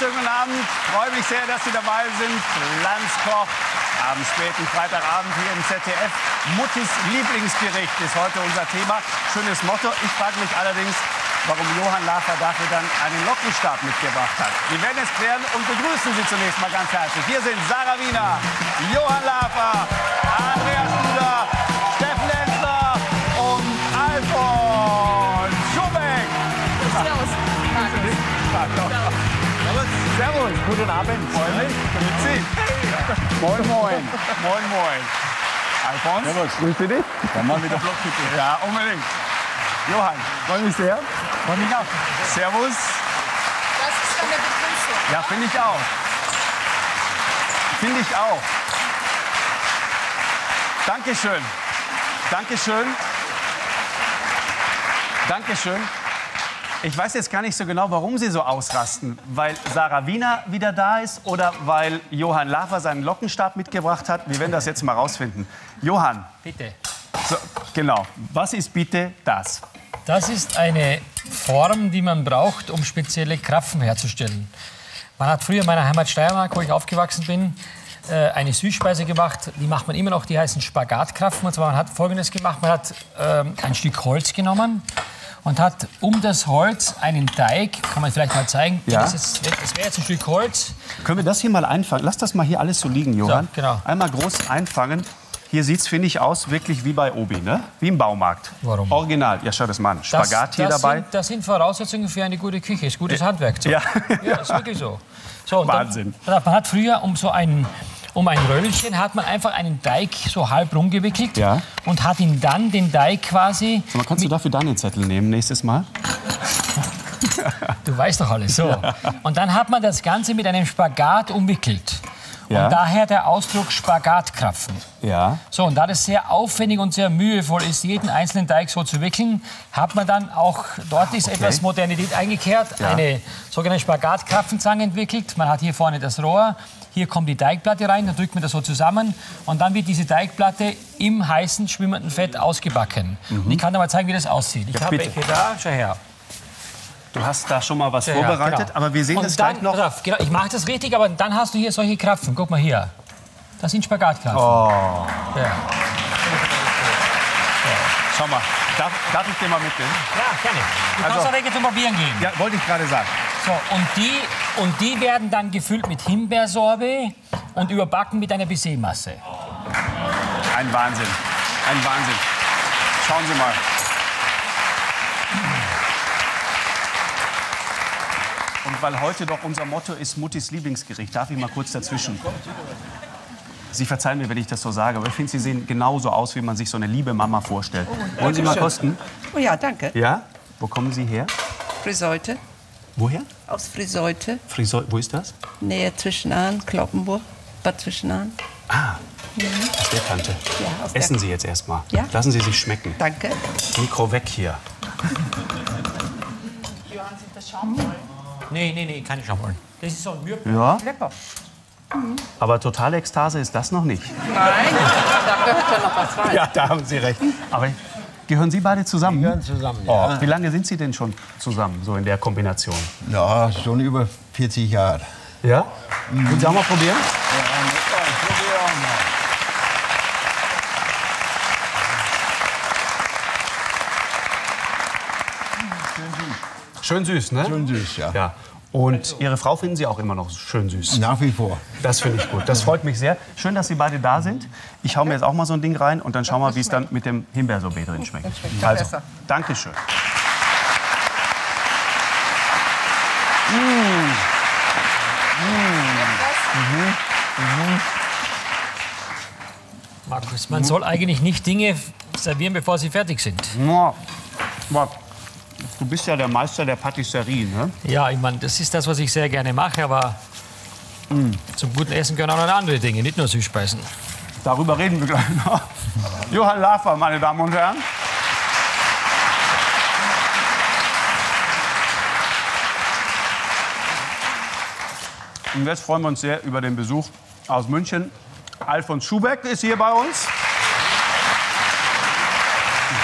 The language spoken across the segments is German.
schönen guten Abend. Ich freue mich sehr, dass Sie dabei sind. Landskoch am späten Freitagabend hier im ZDF. Muttis Lieblingsgericht ist heute unser Thema. Schönes Motto. Ich frage mich allerdings, warum Johann Lafer dafür dann einen Lockenstab mitgebracht hat. Wir werden es klären und begrüßen Sie zunächst mal ganz herzlich. Hier sind Sarah Wiener, Johann Lafer, Andreas Duda, Steffen Lenzler und Alfons Schubeck. Servus. Servus, guten Abend. Freue mich. Grüezi. Moin, moin. Moin, moin. Alfons. Servus. Grüße dich. Dann mal mit der Blockkippe. Ja, unbedingt. Johann, freue mich sehr. Freue mich auch. Servus. Das ist dann eine Begrüßung. Ja, finde ich auch. Finde ich auch. Dankeschön. Dankeschön. Dankeschön. Ich weiß jetzt gar nicht so genau, warum Sie so ausrasten. Weil Sarah Wiener wieder da ist oder weil Johann Lafer seinen Lockenstab mitgebracht hat. Wir werden das jetzt mal rausfinden. Johann. Bitte. So, genau. Was ist bitte das? Das ist eine Form, die man braucht, um spezielle Krapfen herzustellen. Man hat früher in meiner Heimat Steiermark, wo ich aufgewachsen bin, eine Süßspeise gemacht. Die macht man immer noch, die heißen Spagatkrapfen. Und zwar man hat Folgendes gemacht, man hat ein Stück Holz genommen und hat um das Holz einen Teig, kann man vielleicht mal zeigen, Ja. das wäre jetzt ein Stück Holz. Können wir das hier mal einfangen? Lass das mal hier alles so liegen, Johann. So, genau. Einmal groß einfangen. Hier sieht es, finde ich, aus wirklich wie bei Obi, ne? Wie im Baumarkt. Warum? Original. Ja, schau das mal an. Spagat hier dabei. Das sind Voraussetzungen für eine gute Küche, ist gutes Handwerk. So. Ja. Ja, ist wirklich so. So, und Wahnsinn. Man hat früher um ein Röllchen hat man einfach einen Teig so halb rumgewickelt Ja. und hat ihn dann den Teig quasi. Sag mal, kannst du dafür deinen Zettel nehmen nächstes Mal? Du weißt doch alles so. Und dann hat man das Ganze mit einem Spagat umwickelt. Ja. Und daher der Ausdruck Spagatkrapfen. Ja. So, und da das sehr aufwendig und sehr mühevoll ist, jeden einzelnen Teig so zu wickeln, hat man dann auch, dort ist etwas Modernität eingekehrt, Ja. eine sogenannte Spagatkrapfenzange entwickelt. Man hat hier vorne das Rohr, hier kommt die Teigplatte rein, dann drückt man das so zusammen und dann wird diese Teigplatte im heißen, schwimmenden Fett ausgebacken. Und ich kann dir mal zeigen, wie das aussieht. Ich habe bitte. welche da, schau her. Du hast da schon mal was Ja, vorbereitet, genau. aber wir sehen Und das dann, gleich noch. pass auf, genau, ich mache das richtig, aber dann hast du hier solche Krapfen. Guck mal hier. Das sind Spagatkrapfen. Oh, Ja. schau mal. Darf ich dir mal mitnehmen? Ja, gerne. Du kannst Also- auch welche zum Probieren gehen. Ja, wollte ich gerade sagen. So, und die werden dann gefüllt mit Himbeersorbe und überbacken mit einer Baiser-Masse. Ein Wahnsinn. Ein Wahnsinn. Schauen Sie mal. Und weil heute doch unser Motto ist Muttis Lieblingsgericht, darf ich mal kurz dazwischen. Sie verzeihen mir, wenn ich das so sage, aber ich finde, Sie sehen genauso aus, wie man sich so eine liebe Mama vorstellt. Wollen Sie mal kosten? Oh ja, danke. Ja? Wo kommen Sie her? Friseute. Woher? Aus Friseute. Wo ist das? Nähe Zwischenahn, Kloppenburg. Bad Zwischenahn. Ah, aus der Tante. Ja, aus der- Essen Sie jetzt erst mal. Ja. Lassen Sie sich schmecken. Danke. Mikro weg hier. Johann, sind das Schaumrollen? Nee, keine Schaumrollen. Das ist so ein Mürben. Ja, Lecker. aber totale Ekstase ist das noch nicht. Nein, da gehört ja noch was rein. Ja, da haben Sie recht. Aber gehören Sie beide zusammen? Wir gehören zusammen, Oh, ja. wie lange sind Sie denn schon zusammen, so in der Kombination? Ja, schon über 40 Jahre. Ja? Wollen Sie auch mal probieren? Schön süß, ne? Schon süß, ja. Ja. Und Ihre Frau finden Sie auch immer noch schön süß. Nach wie vor. Das finde ich gut. Das freut mich sehr. Schön, dass Sie beide da sind. Ich hau mir jetzt auch mal so ein Ding rein und dann schauen wir, wie es dann mit dem Himbeersorbet drin schmeckt. ja Also, besser. danke schön. Markus, man soll eigentlich nicht Dinge servieren, bevor sie fertig sind. Ja, aber du bist ja der Meister der Patisserie, ne? Ja, ich meine, das ist das, was ich sehr gerne mache, aber zum guten Essen gehören auch noch andere Dinge, nicht nur Süßspeisen. Darüber reden wir gleich noch. Johann Lafer, meine Damen und Herren. Und jetzt freuen wir uns sehr über den Besuch aus München. Alfons Schubeck ist hier bei uns.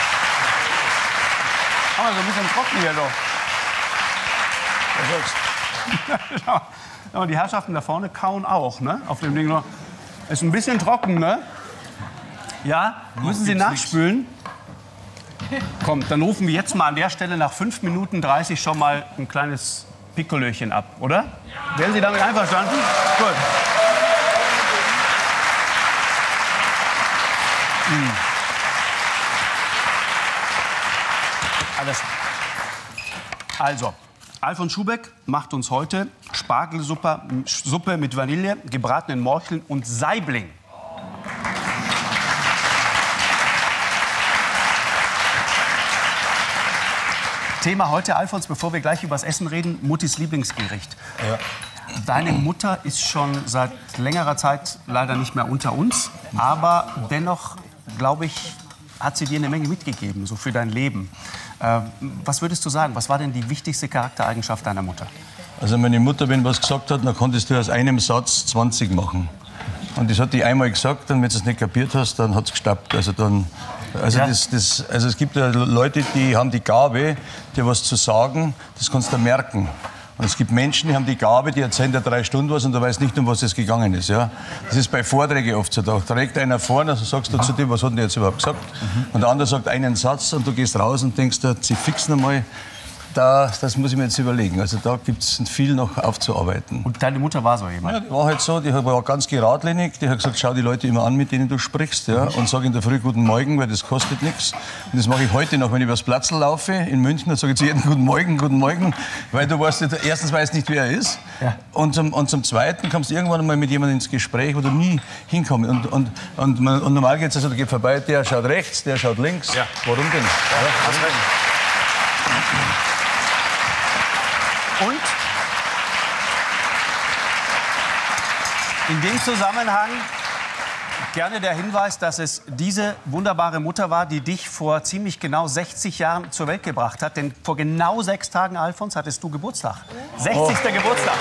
Haben wir so ein bisschen trocken hier doch. Ja, und die Herrschaften da vorne kauen auch, ne? Auf dem Ding noch. Ist ein bisschen trocken, ne? Ja, müssen Sie nachspülen? Kommt, dann rufen wir jetzt mal an der Stelle nach 5 Minuten 30 schon mal ein kleines Piccolöchen ab, oder? Wären Sie damit einverstanden? Gut. Alles. Also, Alfons Schubeck macht uns heute Spargelsuppe mit Vanille, gebratenen Morcheln und Saibling. Thema heute, Alfons, bevor wir gleich über das Essen reden, Muttis Lieblingsgericht. Ja. Deine Mutter ist schon seit längerer Zeit leider nicht mehr unter uns, aber dennoch, glaube ich, hat sie dir eine Menge mitgegeben, so für dein Leben. Was würdest du sagen, was war denn die wichtigste Charaktereigenschaft deiner Mutter? Also meine Mutter, wenn was gesagt hat, dann konntest du aus einem Satz 20 machen. Und das hat die einmal gesagt, und wenn du es nicht kapiert hast, dann hat es gestappt. Also es gibt ja Leute, die haben die Gabe, dir was zu sagen, das kannst du merken. Und es gibt Menschen, die haben die Gabe, die erzählen dir 3 Stunden was und du weißt nicht, um was es gegangen ist. Ja? Das ist bei Vorträgen oft so. Da trägt einer vorne, also sagst du zu dem, was hat der jetzt überhaupt gesagt? Und der andere sagt einen Satz und du gehst raus und denkst, sie fixen einmal. Das muss ich mir jetzt überlegen. Also da gibt es viel noch aufzuarbeiten. Und deine Mutter war so jemand? Ja, die war halt so, die war ganz geradlinig. Die hat gesagt, schau die Leute immer an, mit denen du sprichst. Ja, und sag in der Früh Guten Morgen, weil das kostet nichts. Und das mache ich heute noch, wenn ich übers Platzl laufe in München. Dann sage ich zu jedem Guten Morgen. Weil du weißt nicht, erstens weißt nicht, wer er ist. Ja. Und zum Zweiten kommst du irgendwann mal mit jemandem ins Gespräch, wo du nie hinkommst. Und normal geht es also, da geht vorbei, der schaut rechts, der schaut links. Ja. Warum denn? Ja, und in dem Zusammenhang gerne der Hinweis, dass es diese wunderbare Mutter war, die dich vor ziemlich genau 60 Jahren zur Welt gebracht hat. Denn vor genau 6 Tagen, Alfons, hattest du Geburtstag. 60. Geburtstag.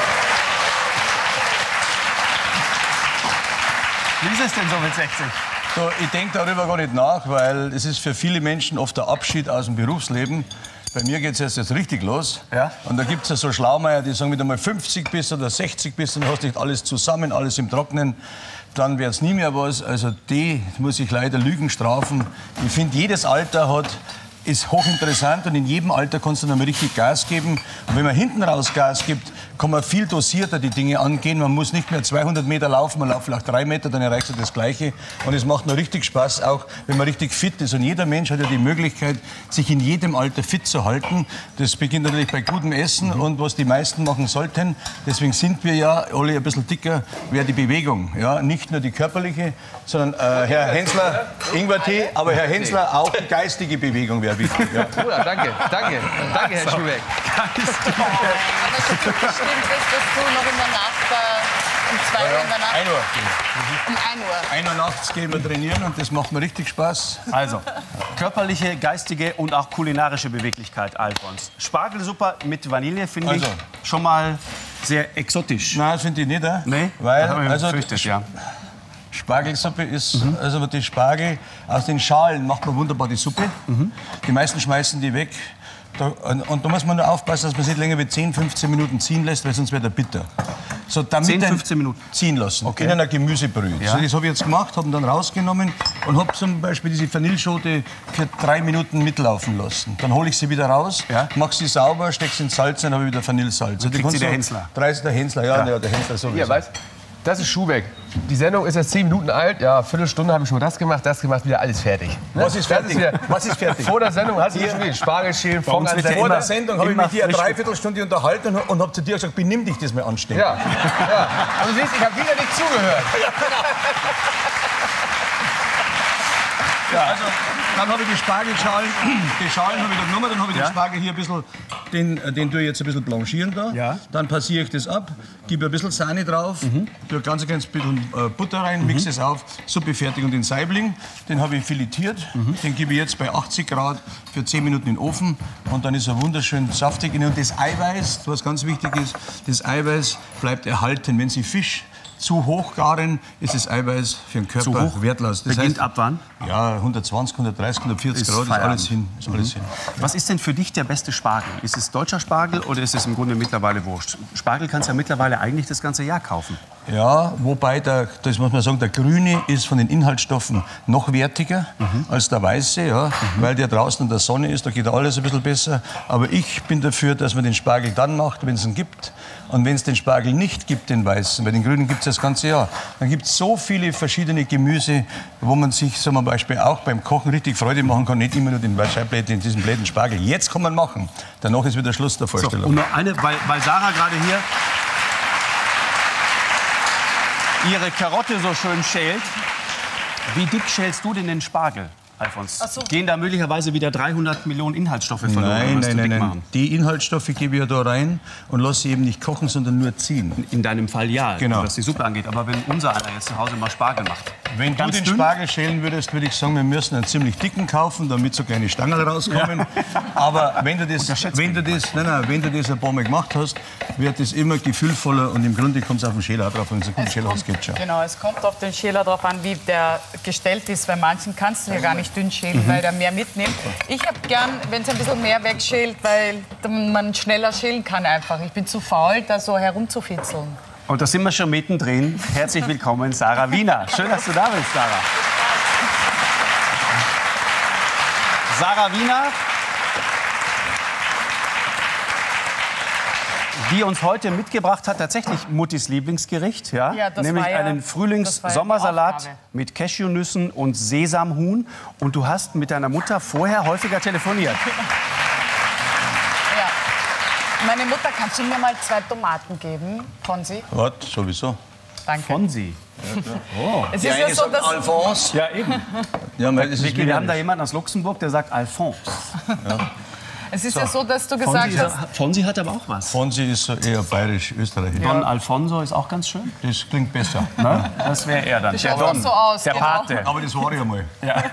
Wie ist es denn so mit 60? So, ich denke darüber gar nicht nach, weil es ist für viele Menschen oft der Abschied aus dem Berufsleben. Bei mir geht es jetzt richtig los. Ja? Und da gibt es ja so Schlaumeier, die sagen, wenn du mal 50 bist oder 60 bist, dann hast du nicht alles zusammen, alles im Trockenen. Dann wird es nie mehr was. Also die muss ich leider Lügen strafen. Ich finde, jedes Alter ist hochinteressant und in jedem Alter kannst du dann mal richtig Gas geben. Und wenn man hinten raus Gas gibt, kann man viel dosierter die Dinge angehen. Man muss nicht mehr 200 Meter laufen, man läuft vielleicht 3 Meter, dann erreicht man das Gleiche. Und es macht noch richtig Spaß, auch wenn man richtig fit ist. Und jeder Mensch hat ja die Möglichkeit, sich in jedem Alter fit zu halten. Das beginnt natürlich bei gutem Essen und was die meisten machen sollten. Deswegen sind wir ja alle ein bisschen dicker, wäre die Bewegung. Ja? Nicht nur die körperliche, sondern Herr Hensler, Ingwertee, aber Herr Hensler, auch die geistige Bewegung wäre wichtig. Ja. Bruder, danke, Herr Schubeck. Stimmt es, dass du noch in der Nacht um 2 Uhr in der Nacht... 1 Uhr. Um 1 Uhr. 1 Uhr nachts gehen wir trainieren und das macht mir richtig Spaß. Also, körperliche, geistige und auch kulinarische Beweglichkeit, Alfons. Spargelsuppe mit Vanille finde ich schon mal sehr exotisch. Nein, das finde ich nicht. Nee? Weil, ja. Spargelsuppe ist, also die Spargel, aus den Schalen macht man wunderbar die Suppe. Die meisten schmeißen die weg. Und da muss man nur aufpassen, dass man es nicht länger wie 10, 15 Minuten ziehen lässt, weil sonst wird er bitter. So, damit 10, 15 Minuten? Ziehen lassen, in einer Gemüsebrühe. Ja. So, das habe ich jetzt gemacht, habe ihn dann rausgenommen und habe zum Beispiel diese Vanilleschote für 3 Minuten mitlaufen lassen. Dann hole ich sie wieder raus, mache sie sauber, stecke sie in Salz und habe wieder Vanillesalz. Kriegt sie der Hensler? Der Hensler, ja, der Hensler sowieso. Hier, weißt, das ist Schubeck. Die Sendung ist jetzt 10 Minuten alt. Ja, Viertelstunde habe ich schon das gemacht, wieder alles fertig. Ne? Was ist fertig? Was ist fertig? Vor der Sendung hast du schon wieder Spargelschälen, Vor der Sendung habe ich mit dir eine Dreiviertelstunde unterhalten und habe zu dir gesagt, benimm dich das mal anständig. Ja. Also siehst, ich habe wieder nicht zugehört. Ja, also dann habe ich die Spargelschalen, die Schalen habe ich da genommen, dann habe ich den Spargel hier ein bisschen, den tue ich jetzt ein bisschen blanchieren da. Ja. Dann passiere ich das ab, gebe ein bisschen Sahne drauf, tue ein ganz kleines bisschen Butter rein, mixe es auf, Suppe fertig und den Saibling, den habe ich filetiert, den gebe ich jetzt bei 80 Grad für 10 Minuten in den Ofen und dann ist er wunderschön saftig. Und das Eiweiß, was ganz wichtig ist, das Eiweiß bleibt erhalten. Wenn Sie Fisch zu hoch garen ist das Eiweiß für den Körper Zu hoch? wertlos. Das Beginnt heißt, ab wann? Ja, 120, 130, 140 Grad ist alles hin. Ist alles hin. Was ist denn für dich der beste Spargel? Ist es deutscher Spargel oder ist es im Grunde mittlerweile wurscht? Spargel kannst du ja mittlerweile eigentlich das ganze Jahr kaufen. Ja, wobei, das muss man sagen, der grüne ist von den Inhaltsstoffen noch wertiger als der weiße, ja, weil der draußen in der Sonne ist, da geht alles ein bisschen besser. Aber ich bin dafür, dass man den Spargel dann macht, wenn es ihn gibt. Und wenn es den Spargel nicht gibt, den weißen, weil den grünen gibt es das ganze Jahr, dann gibt es so viele verschiedene Gemüse, wo man sich zum Beispiel auch beim Kochen richtig Freude machen kann, nicht immer nur den Scheibläden, diesen bläden Spargel. Jetzt kann man machen, danach ist wieder Schluss der Vorstellung. So, und noch eine, weil Sarah gerade hier ihre Karotte so schön schält. Wie dick schälst du denn den Spargel, Alfons? Ach so. Gehen da möglicherweise wieder 300 Millionen Inhaltsstoffe verloren? Nein. Die Inhaltsstoffe gebe ich ja da rein und lasse sie eben nicht kochen, sondern nur ziehen. In deinem Fall ja, Genau. was die Suppe angeht. Aber wenn unser einer jetzt zu Hause mal Spargel macht, Wenn du ganz den dünn? Spargel schälen würdest, würde ich sagen, wir müssen einen ziemlich dicken kaufen, damit so kleine Stangen rauskommen. Aber wenn du das ein paar Mal gemacht hast, wird es immer gefühlvoller und im Grunde kommt es auf den Schäler drauf. Und so gut Schäler hast, geht schon. Genau, es kommt auf den Schäler drauf an, wie der gestellt ist. Bei manchen kannst du ja gar nicht dünn schälen, weil der mehr mitnimmt. Ich habe gern, wenn es ein bisschen mehr wegschält, weil man schneller schälen kann einfach. Ich bin zu faul, da so herumzufitzeln. Und da sind wir schon mittendrin. Herzlich willkommen, Sarah Wiener. Schön, dass du da bist, Sarah. Sarah Wiener, die uns heute mitgebracht hat, tatsächlich Muttis Lieblingsgericht, ja? Ja, das Nämlich war ja- einen das war ja die Frühlings-Sommersalat Aufgabe. mit Cashewnüssen und Sesamhuhn. Und du hast mit deiner Mutter vorher häufiger telefoniert. Ja. Meine Mutter, kannst du mir mal 2 Tomaten geben, Fonsi? Warte, sowieso. Danke. Fonsi. Es ist ja so, dass... Alphonse. Ja, eben. Ja, weil das ist Wir haben da jemanden aus Luxemburg, der sagt Alphonse. Es ist ja so, dass du gesagt hast... Fonsi hat aber auch was. Fonsi ist so eher bayerisch-österreichisch. Don Alfonso ist auch ganz schön. Das klingt besser. Ne? Das wäre er dann. schaut doch so aus, der genau. Pate. Aber das war ich einmal. Ja.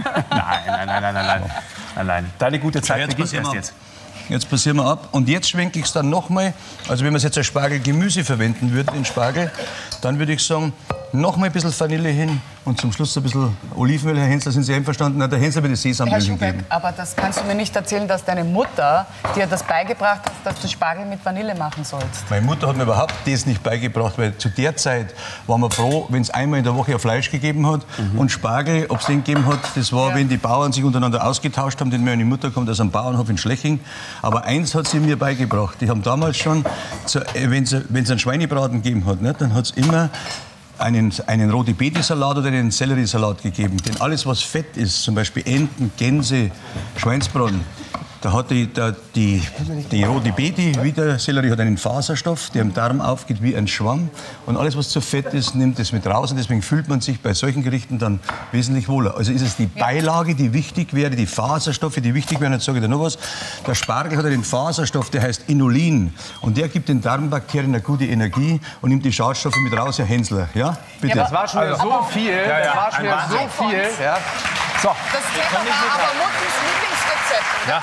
Nein. Deine gute Zeit beginnt passieren erst wir jetzt. Jetzt passieren wir ab. Und jetzt schwenke ich es dann nochmal. Also wenn man es jetzt als Spargelgemüse verwenden würde, den Spargel, dann würde ich sagen, nochmal ein bisschen Vanille hin und zum Schluss ein bisschen Olivenöl. Herr Hensler, sind Sie einverstanden? Na, der Hensler wird das Sesamöl Herr hingeben. Schubeck, aber das kannst du mir nicht erzählen, dass deine Mutter dir das beigebracht hat, dass du Spargel mit Vanille machen sollst. Meine Mutter hat mir überhaupt das nicht beigebracht, weil zu der Zeit waren wir froh, wenn es einmal in der Woche ein Fleisch gegeben hat. Und Spargel, ob es den gegeben hat, das war, wenn die Bauern sich untereinander ausgetauscht haben. Denn meine Mutter kommt aus einem Bauernhof in Schleching. Aber eins hat sie mir beigebracht. Die haben damals schon, wenn es einen Schweinebraten gegeben hat, ne, dann hat es immer einen Roti-Beti-Salat oder einen Selleriesalat gegeben. Denn alles, was fett ist, zum Beispiel Enten, Gänse, Schweinsbraten, da hat die Roti-Beti, wie der Sellerie, hat einen Faserstoff, der im Darm aufgeht wie ein Schwamm. Und alles, was zu fett ist, nimmt es mit raus. Und deswegen fühlt man sich bei solchen Gerichten dann wesentlich wohler. Also ist es die Beilage, die wichtig wäre, die Faserstoffe, die wichtig wären. Jetzt sage ich dir noch was. Der Spargel hat einen Faserstoff, der heißt Inulin. Und der gibt den Darmbakterien eine gute Energie und nimmt die Schadstoffe mit raus, Herr Hensler. Ja, bitte. Das war schon wieder so viel. Das war schon wieder so viel. Ja. So, Das Thema war aber Muttis Lieblingsrezept, oder? ja.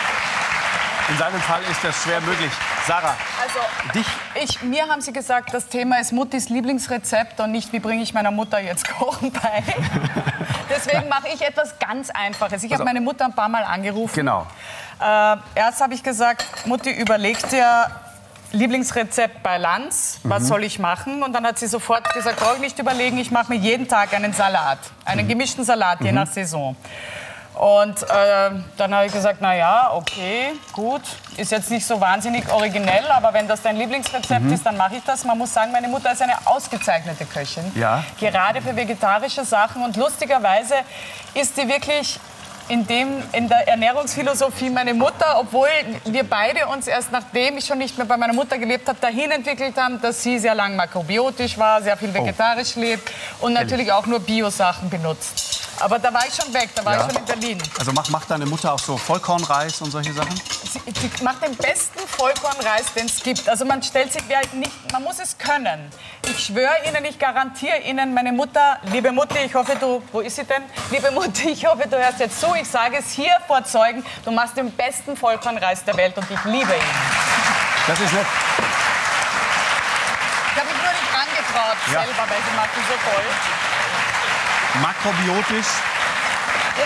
In seinem Fall ist das schwer möglich. Sarah, Also, mir haben Sie gesagt, das Thema ist Muttis Lieblingsrezept und nicht, wie bringe ich meiner Mutter jetzt Kochen bei. Deswegen mache ich etwas ganz Einfaches. Ich habe meine Mutter ein paar Mal angerufen. genau. Erst habe ich gesagt, Mutti, überleg dir Lieblingsrezept bei Lanz, was soll ich machen? Und dann hat sie sofort gesagt, brauche ich nicht überlegen, ich mache mir jeden Tag einen Salat, einen gemischten Salat, je nach Saison. Und dann habe ich gesagt, na ja, okay, gut, ist jetzt nicht so wahnsinnig originell, aber wenn das dein Lieblingsrezept ist, dann mache ich das. Man muss sagen, meine Mutter ist eine ausgezeichnete Köchin, Ja. gerade für vegetarische Sachen. Und lustigerweise ist sie wirklich in der Ernährungsphilosophie meine Mutter, obwohl wir beide uns erst nachdem ich schon nicht mehr bei meiner Mutter gelebt habe, dahin entwickelt haben, dass sie sehr lang makrobiotisch war, sehr viel vegetarisch lebt und natürlich auch nur Bio-Sachen benutzt. Aber da war ich schon weg, da war ich schon in Berlin. Also macht deine Mutter auch so Vollkornreis und solche Sachen? Sie macht den besten Vollkornreis, den es gibt. Also man stellt sich nicht, man muss es können. Ich schwöre Ihnen, ich garantiere Ihnen, meine Mutter, liebe Mutti, ich hoffe wo ist sie denn? Liebe Mutti, ich hoffe, du hörst jetzt zu, ich sage es hier vor Zeugen, du machst den besten Vollkornreis der Welt und ich liebe ihn. Das ist nett. Ich habe mich nur nicht zutraut selber, weil sie macht die so toll. Makrobiotisch. Ja,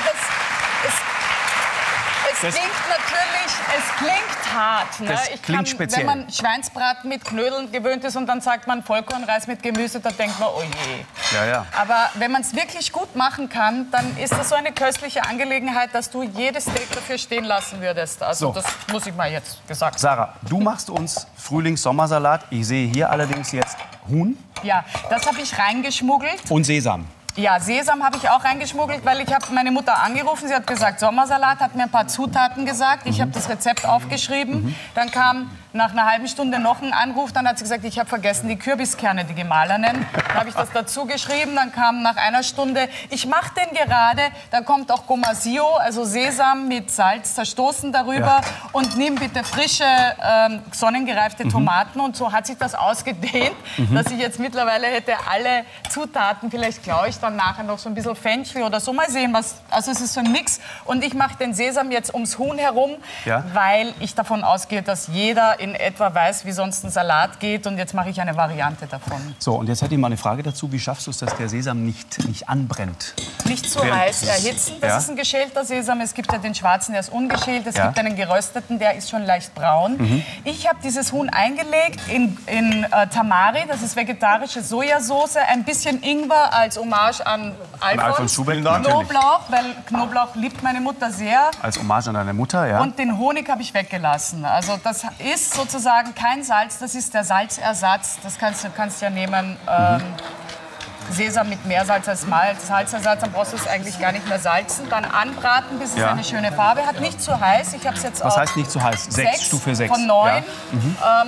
es klingt natürlich, es klingt hart. Ne? Das klingt speziell. Wenn man Schweinsbraten mit Knödeln gewöhnt ist und dann sagt man Vollkornreis mit Gemüse, da denkt man, oh je. Ja, ja. Aber wenn man es wirklich gut machen kann, dann ist das so eine köstliche Angelegenheit, dass du jedes Steak dafür stehen lassen würdest. Also So. das muss ich mal jetzt gesagt Sarah, du machst uns Frühlings-Sommersalat. Ich sehe hier allerdings jetzt Huhn Ja, das habe ich reingeschmuggelt. und Sesam. Ja, Sesam habe ich auch reingeschmuggelt, weil ich habe meine Mutter angerufen. Sie hat gesagt, Sommersalat, hat mir ein paar Zutaten gesagt. Ich habe das Rezept aufgeschrieben. Dann kam nach einer halben Stunde noch ein Anruf. Dann hat sie gesagt, ich habe vergessen die Kürbiskerne, die gemahlenen. Dann habe ich das dazu geschrieben. Dann kam nach einer Stunde, ich mache den gerade. Dann kommt auch Gomasio, also Sesam mit Salz, zerstoßen darüber. Und nimm bitte frische, sonnengereifte Tomaten. Und so hat sich das ausgedehnt, dass ich jetzt mittlerweile hätte alle Zutaten, vielleicht klaue ich dann nachher noch so ein bisschen Fenchel oder so. Mal sehen, was. Also es ist so ein Mix. Und ich mache den Sesam jetzt ums Huhn herum, weil ich davon ausgehe, dass jeder in etwa weiß, wie sonst ein Salat geht. Und jetzt mache ich eine Variante davon. So, und jetzt hätte ich mal eine Frage dazu. Wie schaffst du es, dass der Sesam nicht anbrennt? Nicht zu Während heiß es- erhitzen. Das ist ein geschälter Sesam. Es gibt ja den schwarzen, der ist ungeschält. Es gibt einen gerösteten, der ist schon leicht braun. Ich habe dieses Huhn eingelegt in Tamari. Das ist vegetarische Sojasauce. Ein bisschen Ingwer als Hommage an Alfons. Schubeck, natürlich. Knoblauch, weil Knoblauch liebt meine Mutter sehr. Als Hommage an deine Mutter, ja. Und den Honig habe ich weggelassen. Also das ist sozusagen kein Salz, das ist der Salzersatz. Das kannst du ja nehmen, Sesam mit mehr Salz als Salzersatz. Dann brauchst du es eigentlich gar nicht mehr salzen. Dann anbraten, bis es eine schöne Farbe hat. Nicht zu heiß. Ich habe es jetzt Was auf heißt nicht zu heiß? 6, Stufe 6. von 9. Ja.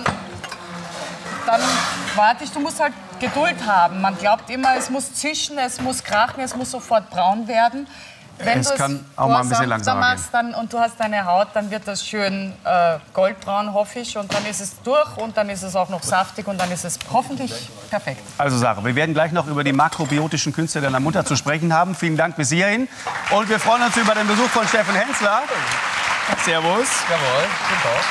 Dann warte ich, du musst halt Geduld haben. Man glaubt immer, es muss zischen, es muss krachen, es muss sofort braun werden. Wenn Es du kann auch mal ein bisschen langsamer langsamer machst dann, und du hast deine Haut, dann wird das schön goldbraun, hoffe ich. Und dann ist es durch und dann ist es auch noch saftig und dann ist es hoffentlich perfekt. Also Sarah, wir werden gleich noch über die makrobiotischen Künste deiner Mutter zu sprechen haben. Vielen Dank bis hierhin. Und wir freuen uns über den Besuch von Steffen Hensler. Servus. Jawohl, guten Tag.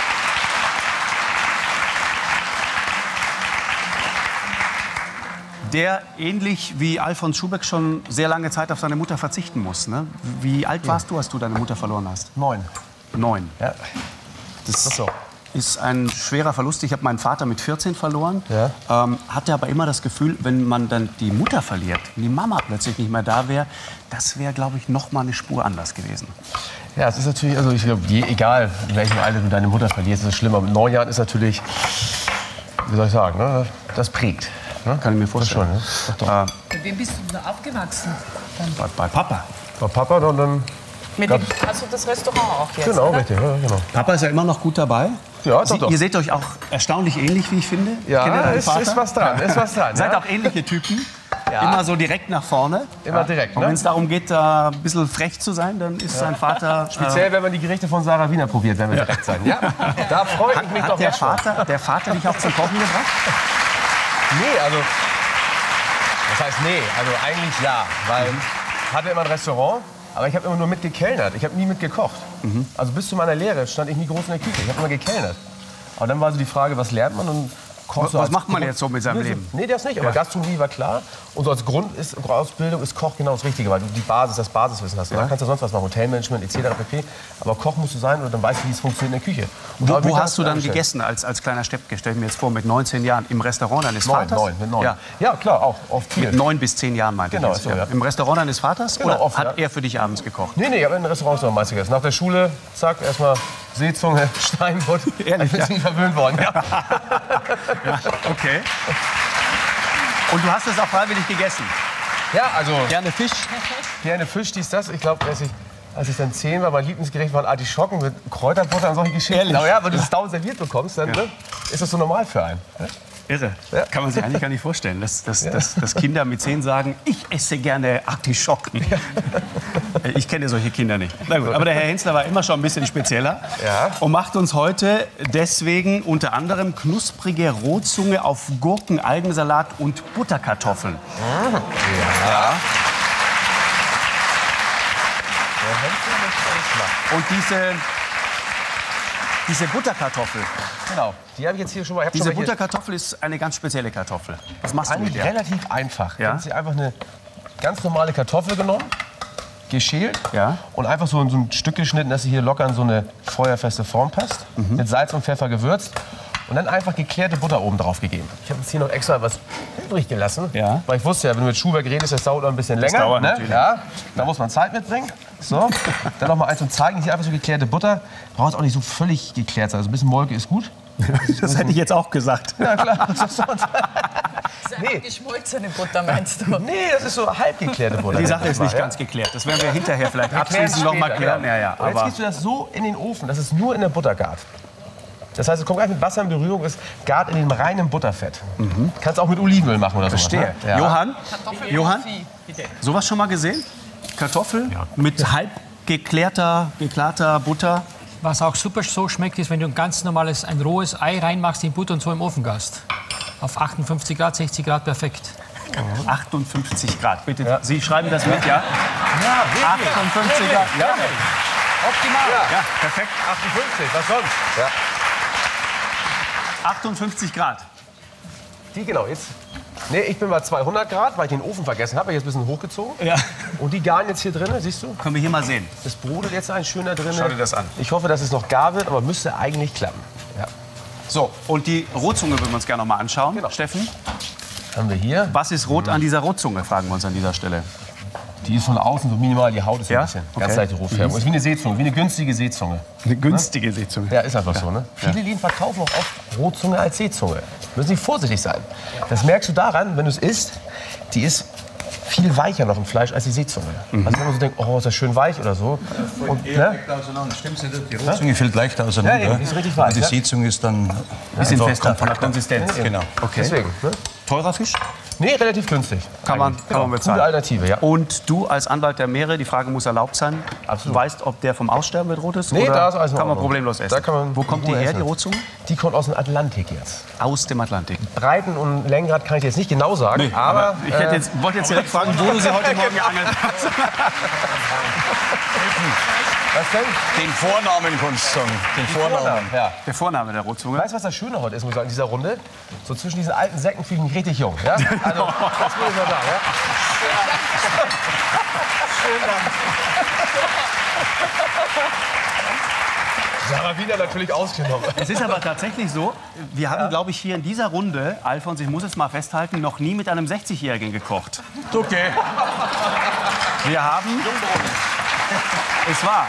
Der ähnlich wie Alfons Schubeck schon sehr lange Zeit auf seine Mutter verzichten muss. Ne? Wie alt warst du, als du deine Mutter verloren hast? 9. 9. Ja. Das Ach so. ist ein schwerer Verlust. Ich habe meinen Vater mit 14 verloren. Ja. Hatte aber immer das Gefühl, wenn man dann die Mutter verliert und die Mama plötzlich nicht mehr da wäre, das wäre, glaube ich, noch mal eine Spur anders gewesen. Ja, es ist natürlich, also ich glaube, egal in welchem Alter du deine Mutter verlierst, ist es schlimmer. Mit 9 Jahren ist natürlich, wie soll ich sagen, ne, das prägt. Ne? Kann ich mir vorstellen. Das schon, ne? Mit wem bist du da aufgewachsen? Bei Papa. Bei Papa und dann. Mit dem, hast du das Restaurant auch jetzt? Genau, oder? richtig. Ja, genau. Papa ist ja immer noch gut dabei. Ja, doch, doch. Ihr seht euch auch erstaunlich ähnlich, wie ich finde. Ja, Kennt ihr deinen Vater? ist was dran. Ist was dran. Seid ja. auch ähnliche Typen. Ja. Immer so direkt nach vorne. Immer direkt, Und ne? wenn es darum geht, da ein bisschen frech zu sein, dann ist sein Vater... Speziell, wenn man die Gerichte von Sarah Wiener probiert, wenn wir direkt sein. Ja, da freue ich mich doch Hat der jetzt schon. Vater dich auch zum Kochen gebracht? Nee, also. Das heißt, nee, also eigentlich ja. Weil ich hatte immer ein Restaurant, aber ich habe immer nur mitgekellnert. Ich habe nie mitgekocht. Also bis zu meiner Lehre stand ich nie groß in der Küche. Ich habe immer gekellnert. Aber dann war so die Frage, was lernt man? Und kochst du Was als macht man Grund- jetzt so mit seinem Nee, Leben? Nee, das nicht. Aber Gastronomie war klar. Und so als Grundausbildung ist Koch genau das Richtige, weil du die Basis, das Basiswissen hast. Da kannst du sonst was machen, Hotelmanagement etc. pp. Aber Koch musst du sein oder dann weißt du, wie es funktioniert in der Küche. Und da hab ich mich Wo hast du dann angestellt. gegessen als kleiner Steppke? Stell mir jetzt vor, mit 19 Jahren im Restaurant deines Vaters? Mit 9. Ja. Ja, klar, auch oft viel. Mit 9 bis 10 Jahren meinte Genau, ich jetzt. so, ja. Im Restaurant deines Vaters? Genau, Oder oft, hat ja. er für dich abends gekocht? Nee, ich habe in Restaurants noch meist gegessen. Nach der Schule, zack, erstmal Seezunge, Steinbutt. Ehrlich, Ich bin ja? nicht verwöhnt worden. Ja. Okay. Und du hast es auch freiwillig gegessen? Ja, also Gerne Fisch? gerne Fisch, dies, das. Ich glaube, als ich dann 10 war, mein Lieblingsgericht waren Artischocken mit Kräuterbutter und solche Geschichten. Ehrlich? Aber ja, wenn du das dauernd serviert bekommst, dann ne, ist das so normal für einen. Irre. Ja. Kann man sich eigentlich gar nicht vorstellen, dass Kinder mit 10 sagen, ich esse gerne Artischocken. Ich kenne solche Kinder nicht. Na gut, aber der Herr Hensler war immer schon ein bisschen spezieller Ja. und macht uns heute deswegen unter anderem knusprige Rotzunge auf Gurken, Algensalat und Butterkartoffeln. Und Diese Butterkartoffel. Genau. Die habe ich jetzt hier schon mal. Diese Butterkartoffel ist eine ganz spezielle Kartoffel. Was machst du mit Eigentlich der? relativ einfach. Ja? Du hast hier einfach eine ganz normale Kartoffel genommen, geschält Ja. und einfach so ein Stück geschnitten, dass sie hier locker in so eine feuerfeste Form passt. Mit Salz und Pfeffer gewürzt. Und dann einfach geklärte Butter oben drauf gegeben. Ich habe jetzt hier noch extra was übrig gelassen. Ja. Weil ich wusste ja, wenn du mit Schuhwerk redest, das dauert noch ein bisschen länger. dauert ne? natürlich. Ja, da muss man Zeit mitbringen. So. Dann noch mal eins zum Zeigen. Hier einfach so geklärte Butter. Braucht auch nicht so völlig geklärt sein. Also ein bisschen Molke ist gut. Das hätte ich jetzt auch gesagt. Ja klar, was ist sonst? Nee. Geschmolzene Butter meinst du? Nee, das ist so halb geklärte Butter. Die Sache ist nicht Ja. ganz geklärt. Das werden wir hinterher vielleicht Wir klären es abschließend noch mal später, klären. genau. Ja, ja. Und jetzt Aber gibst du das so in den Ofen, dass es nur in der Butter gart. Das heißt, es kommt gleich mit Wasser in Berührung, es gart in dem reinen Butterfett. Kannst auch mit Olivenöl machen oder so. verstehe. Ne? Ja. Johann, sowas schon mal gesehen? Kartoffel mit halb geklarter Butter. Was auch super so schmeckt, ist, wenn du ein ganz normales, ein rohes Ei reinmachst in Butter und so im Ofen gast. Auf 58 Grad, 60 Grad, perfekt. 58 Grad, bitte. Ja. Sie schreiben das mit, ja? Ja, wirklich. 58 Grad. Ja, Optimal. Ja, perfekt. 58, was sonst? Ja. 58 Grad. Die genau, jetzt. Nee, ich bin bei 200 Grad, weil ich den Ofen vergessen habe. Ich jetzt ein bisschen hochgezogen. Ja. Und die garen jetzt hier drin, siehst du? Können wir hier mal sehen. Das brodelt jetzt ein schöner drin. Schau dir das an. Ich hoffe, dass es noch gar wird, aber müsste eigentlich klappen. Ja. So, und die Rotzunge würden wir uns gerne noch mal anschauen. Genau. Steffen, Haben wir hier. was ist rot an dieser Rotzunge, fragen wir uns an dieser Stelle. Die ist von außen so minimal, die Haut ist Ja? ein bisschen. Ganz Okay. leichte Rohfärbung. Ist wie eine Seezunge, wie eine günstige Seezunge. Eine günstige Seezunge. Ja, ist einfach so, ne? Viele Läden verkaufen auch oft Rotzunge als Seezunge. Müssen Sie vorsichtig sein. Das merkst du daran, wenn du es isst, die ist viel weicher noch im Fleisch als die Seezunge. Also wenn man so denkt, oh, ist das schön weich oder so. Und, ne? Die Rotzunge fällt leicht auseinander. Ja, eben, die ist richtig weich, Und die ja. Seezunge ist dann Bisschen einfach fester von der Konsistenz. Genau. Okay. Deswegen. Ne? Teurer Fisch? Nee, relativ günstig. Kann man Gute bezahlen. Alternative, ja. Und du als Anwalt der Meere, die Frage muss erlaubt sein, Absolut. weißt, ob der vom Aussterben bedroht ist? Nee, oder da ist alles in kann man Ordnung. problemlos essen. Da kann man Wo kommt die Ruhe her, essen. die Rotzunge? Die kommt aus dem Atlantik jetzt. Aus dem Atlantik. Breiten und Längengrad kann ich jetzt nicht genau sagen, aber Ich wollte jetzt direkt fragen, wo du sie heute Morgen geangelt hast. was denn? Den Vornamen kannst du sagen. Den Vornamen. Ja. Der Vorname der Rotzunge. Weißt du, was das Schöne heute ist, muss ich sagen, in dieser Runde? So zwischen diesen alten Säcken fühle ich mich richtig jung. Ja? Also, das muss ich mal sagen. Ja? Sarah Wiener natürlich ausgenommen. Es ist aber tatsächlich so, wir haben, glaube ich, hier in dieser Runde, Alfons, ich muss es mal festhalten, noch nie mit einem 60-Jährigen gekocht. Okay. Wir haben... Es war.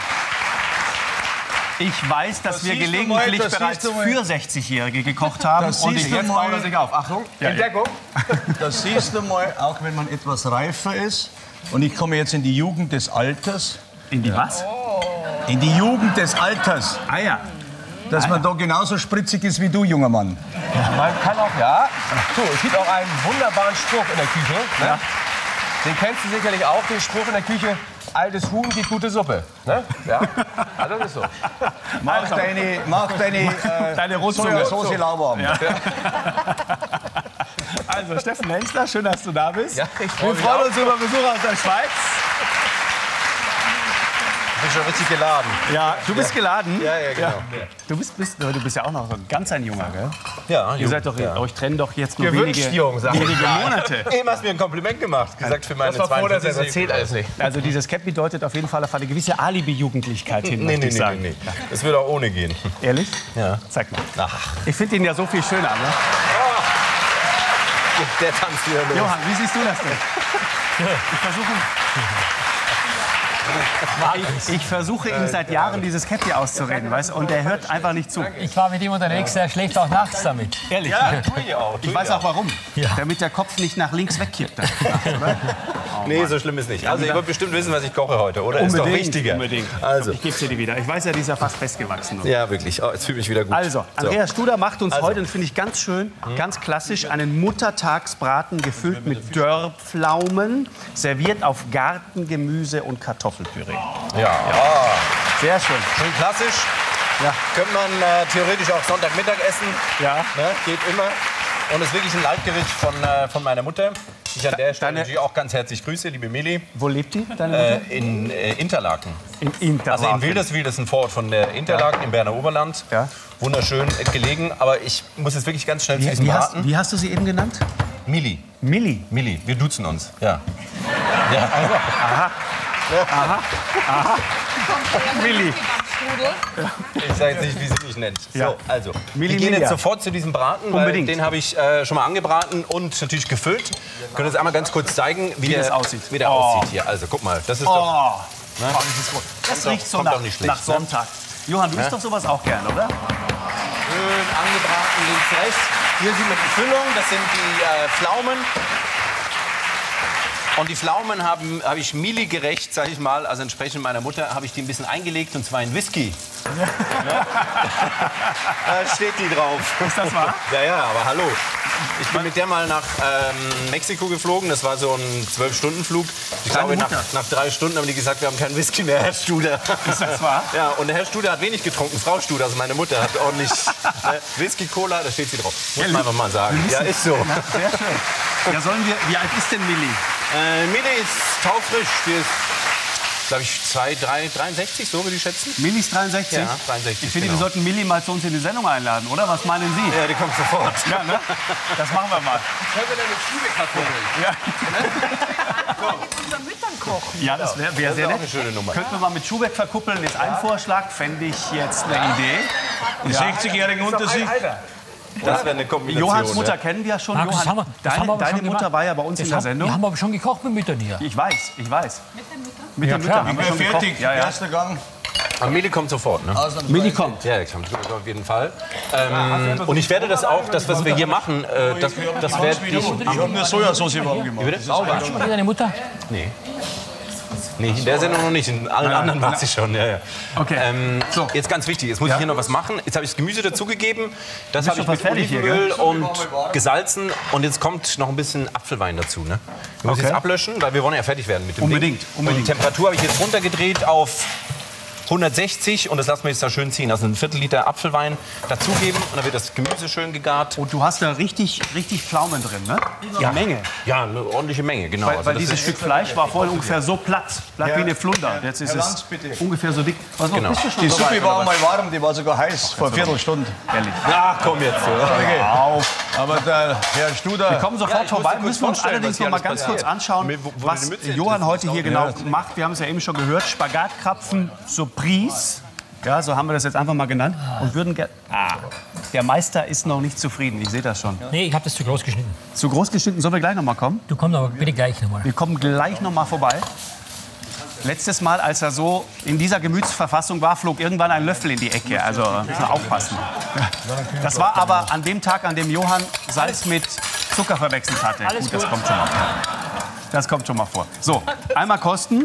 Ich weiß, dass wir siehst du gelegentlich mal, das bereits siehst du mal. für 60-Jährige gekocht haben. Das Und siehst du jetzt mal. baut er sich auf. Achtung. Entdeckung. Das siehst du mal, auch wenn man etwas reifer ist. Und ich komme jetzt in die Jugend des Alters. In die was? In die Jugend des Alters. Ah ja. Dass man da genauso spritzig ist wie du, junger Mann. Man kann auch, ja. So, es gibt auch einen wunderbaren Spruch in der Küche. Ne? Ja. Den kennst du sicherlich auch, den Spruch in der Küche. Altes Huhn gibt gute Suppe. Ne? Ja, also das ist so. Mach deine Deine Rotzunge. Sojasauce lauwarm. Also, Steffen Hensler, schön, dass du da bist. Ja, ich Wir freue mich freuen uns über Besuch aus der Schweiz. Ich bin schon richtig geladen. Ja, du bist geladen. Ja, genau. Du bist ja auch noch so ein junger, gell? Ja, Ihr seid doch, euch trennen doch jetzt nur Gewünscht wenige jung, sag ich. wenige Monate. Eben hast du mir ein Kompliment gemacht. Gesagt für meine Das war vor, dass 42. er erzählt alles nicht. Also dieses Cap deutet auf jeden Fall auf eine gewisse Alibi-Jugendlichkeit hin, möchte ich sagen. Nee. Das würde auch ohne gehen. Ehrlich? Ja. Zeig mal. Ach, Ich finde ihn ja so viel schöner. Ne? der tanzt wieder los. Johann, wie siehst du das denn? Ich versuche ihm seit Jahren dieses Cap hier auszureden, weißt du? Und er hört einfach nicht zu. Ich war mit ihm unterwegs, der schläft auch nachts damit. Ehrlich? Ja, tue ich auch. Ich weiß auch warum. Damit der Kopf nicht nach links wegkippt. Nee, so schlimm ist nicht. Also, ihr wollt bestimmt wissen, was ich koche heute, oder? Ist doch wichtiger. Unbedingt. Also, Ich gebe dir die wieder. Ich weiß ja, die ist ja fast festgewachsen. ja, wirklich. Oh, jetzt fühle ich mich wieder gut. Also, Andreas Studer macht uns Also. heute, und finde ich ganz schön, ganz klassisch, einen Muttertagsbraten gefüllt mit Dörrpflaumen, serviert auf Gartengemüse und Kartoffelpüree. Ja. Sehr schön. Schön klassisch. Ja. Könnte man theoretisch auch Sonntagmittag essen. Ja. Ne? Geht immer. Und ist wirklich ein Leibgericht von meiner Mutter. möchte ich an der Stelle natürlich auch ganz herzlich grüßen, liebe Mili. Wo lebt die, deine Mutter? In Interlaken. In Interlaken. Also in Wilderswil, das ist ein Vorort von der Interlaken im Berner Oberland. Ja. Wunderschön gelegen, aber ich muss jetzt wirklich ganz schnell zu diesem Braten. Wie hast du sie eben genannt? Mili. Milli. Mili, wir duzen uns. Ja. Ja. Also, aha. Milli. Ich sage jetzt nicht, wie sie mich nennt. Ja. So, also, Milli, wir gehen Milli. jetzt sofort zu diesem Braten, weil Unbedingt. den habe ich schon mal angebraten und natürlich gefüllt. Wir können uns einmal ganz kurz zeigen, wie das der aussieht. Wie der aussieht hier. Also, guck mal, das ist doch... Oh, das riecht so kommt nach, doch nicht schlecht, nach Sonntag. Johann, du isst doch sowas auch gern, oder? Schön angebraten, links, rechts. Hier sieht man die Füllung, das sind die Pflaumen. Und die Pflaumen habe ich Mili-gerecht, sag ich mal, also entsprechend meiner Mutter, habe ich die ein bisschen eingelegt, und zwar in Whisky. Ja. Da steht die drauf. Ist das wahr? Ja, aber hallo. Ich bin mit der mal nach Mexiko geflogen, das war so ein 12-Stunden-Flug. Ich glaube, nach 3 Stunden haben die gesagt, wir haben keinen Whisky mehr, Herr Studer. Ist das wahr? Ja, und der Herr Studer hat wenig getrunken, Frau Studer, also meine Mutter, hat ordentlich Whisky, Cola, da steht sie drauf. Muss man einfach mal sagen. Ja, ist so. Na, sehr schön. Ja, wie alt ist denn Milli? Milli ist taufrisch. Die ist, glaube ich, 63, so würde ich schätzen. Milli ist 63? Ja, 63. Ich finde, genau. wir sollten Milli mal zu uns in die Sendung einladen, oder? Was meinen Sie? Ja, die kommt sofort. Ja, ne? Das machen wir mal. Können wir denn mit Schubeck verkuppeln? Ja. Unseren Müttern kochen. Ja, das wäre sehr ist auch nett. eine schöne Nummer. Könnten wir mal mit Schubeck verkuppeln, ist ein Vorschlag. Fände ich jetzt eine Idee. Die 60-Jährigen unter sich. Das wäre eine Kombination. Johanns Mutter kennen wir ja schon. Markus, Johann, das haben wir aber deine schon Mutter gemacht. war ja bei uns in der Wir Sendung. haben aber schon gekocht mit Müttern hier. Ich weiß. Mit der Mütter? klar. Haben wir Ja, schon fertig. gekocht. Ja, ja. Erster Gang. Aber Milli kommt sofort, ne? Milli kommt. Ja, die kommt auf jeden Fall. Und ich werde das auch, das, was wir hier machen, das werde ich... Ich habe nur Sojasauce warm gemacht. Hast du mal deine Mutter? Nee. Nee, in der Sendung noch nicht, in allen anderen war sie schon. Ja, ja. Okay. So, jetzt ganz wichtig, jetzt muss ich hier noch was machen. Jetzt habe ich das Gemüse dazugegeben, das habe ich schon mit fast fertig hier, Olivenöl und gesalzen und jetzt kommt noch ein bisschen Apfelwein dazu. Ne? Wir müssen jetzt ablöschen, weil wir wollen ja fertig werden mit dem Unbedingt, Ding. unbedingt. Und die Temperatur habe ich jetzt runtergedreht auf 160 und das lassen wir jetzt da schön ziehen. Also ein Viertel-Liter Apfelwein dazugeben und dann wird das Gemüse schön gegart. Und du hast da richtig Pflaumen drin, ne? Ja. Menge. Ja, eine ordentliche Menge, genau. Weil, Also weil das dieses ist- Stück Fleisch war vorhin ungefähr so platt wie eine Flunder. Jetzt ist Herr es Lanz, bitte. ungefähr so dick. Was noch? Genau. Bist du schon Die so Suppe weit, war oder mal warm, die war sogar heiß, vor einer Viertelstunde. was? Ehrlich. Ach, komm jetzt. Okay. Auf. Aber der Herr Studer... Wir kommen sofort Ja, ich muss vorbei. dir kurz Müssen wir uns vorstellen, allerdings was hier noch mal alles ganz kurz passiert. anschauen, Mir wurde was die Mütze Johann jetzt heute hier genau genau macht. Wir haben es ja eben schon gehört. Spagatkrapfen Surprise. Ja, so haben wir das jetzt einfach mal genannt. Und würden gerne... Der Meister ist noch nicht zufrieden. Ich sehe das schon. Nee, ich habe das zu groß geschnitten. Zu groß geschnitten. Sollen wir gleich noch mal kommen? Du kommst aber bitte gleich nochmal. Wir kommen gleich noch mal vorbei. Letztes Mal, als er so in dieser Gemütsverfassung war, flog irgendwann ein Löffel in die Ecke. Also müssen wir aufpassen. Das war aber an dem Tag, an dem Johann Salz mit Zucker verwechselt hatte. Gut, das kommt schon mal vor. Das kommt schon mal vor. So, einmal kosten.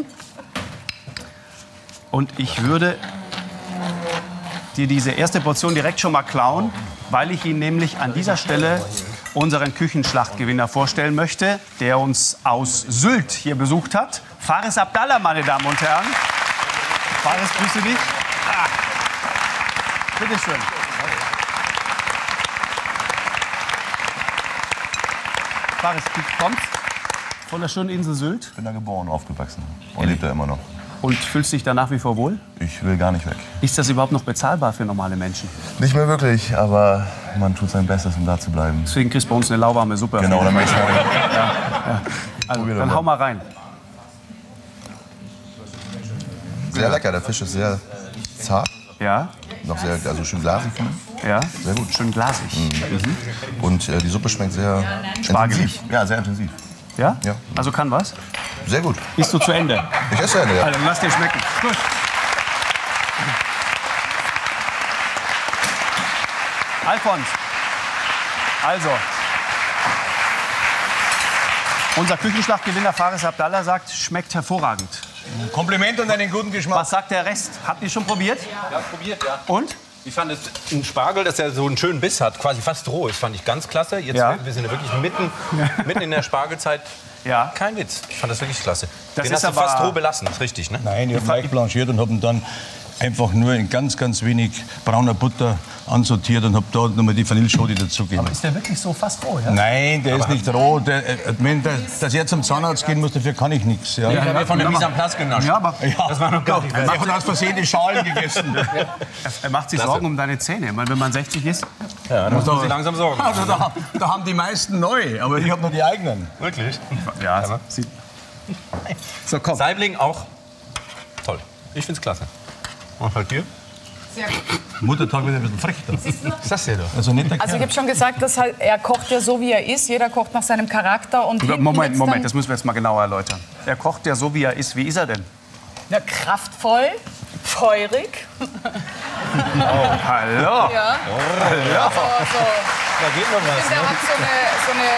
Und ich würde dir diese erste Portion direkt schon mal klauen, weil ich Ihnen nämlich an dieser Stelle unseren Küchenschlachtgewinner vorstellen möchte, der uns aus Sylt hier besucht hat. Faris Abdallah, meine Damen und Herren. Faris, grüße dich. Bitte schön. Faris, du kommst von der schönen Insel Sylt Ich bin da geboren, aufgewachsen und lebe da immer noch. und fühlst dich da nach wie vor wohl. Ich will gar nicht weg. Ist das überhaupt noch bezahlbar für normale Menschen? Nicht mehr wirklich, aber man tut sein Bestes, um da zu bleiben. Deswegen kriegst du bei uns eine lauwarme Suppe. Genau, dann möchte ich mal. Also, Probier dann doch hau mal rein. Sehr lecker, der Fisch ist sehr zart, Ja, noch sehr, also schön glasig, finde ich. ja. Sehr gut. Schön glasig. Und die Suppe schmeckt sehr Spargelig. intensiv. Ja, sehr intensiv. Ja? Ja. Also kann was? Sehr gut. Isst du zu Ende? Ich esse eine, ja. Also lass dir schmecken. Gut. Alfons. Also. Unser Küchenschlachtgewinner Faris Abdallah sagt, schmeckt hervorragend. Kompliment und einen guten Geschmack. Was sagt der Rest? Habt ihr schon probiert? Ja, probiert, ja. Und? Ich fand es ein Spargel, dass er so einen schönen Biss hat, quasi fast roh ist, fand ich ganz klasse. Jetzt Ja. wir sind ja wirklich mitten in der Spargelzeit. Ja. Kein Witz. Ich fand das wirklich klasse. Das Den ist hast du aber- fast roh belassen, ist richtig, ne? Nein, ich habe leicht blanchiert und habe ihn dann einfach nur in ganz, ganz wenig brauner Butter ansortiert und habe da nochmal die Vanilleschote dazugegeben. Aber ist der wirklich so fast roh? Ja? Nein, der ist nicht roh. Dass er zum Zahnarzt gehen muss, dafür kann ich nichts. Ja. Ich habe von der Mise en Place genascht. Ja, aber Das war noch gar nicht. Er hat aus Versehen die Schalen gegessen. er macht sich Sorgen um deine Zähne. Ich meine, wenn man 60 ist. Ja, da muss man sich langsam sorgen. Also da haben die meisten neu, aber ich habe nur die eigenen. Wirklich? Ja, so, komm. Saibling auch toll. Ich find's klasse. Und bei dir? Sehr gut. Muttertag wird ein bisschen frech da. Was sagst du doch? Also, nicht der Also ich habe schon gesagt, dass halt, er kocht ja so, wie er ist. Jeder kocht nach seinem Charakter. Und Moment, das müssen wir jetzt mal genauer erläutern. Er kocht ja so, wie er ist. Wie ist er denn? Ja, kraftvoll, feurig. Hallo. Ja. Also, Da geht noch was. er hat so eine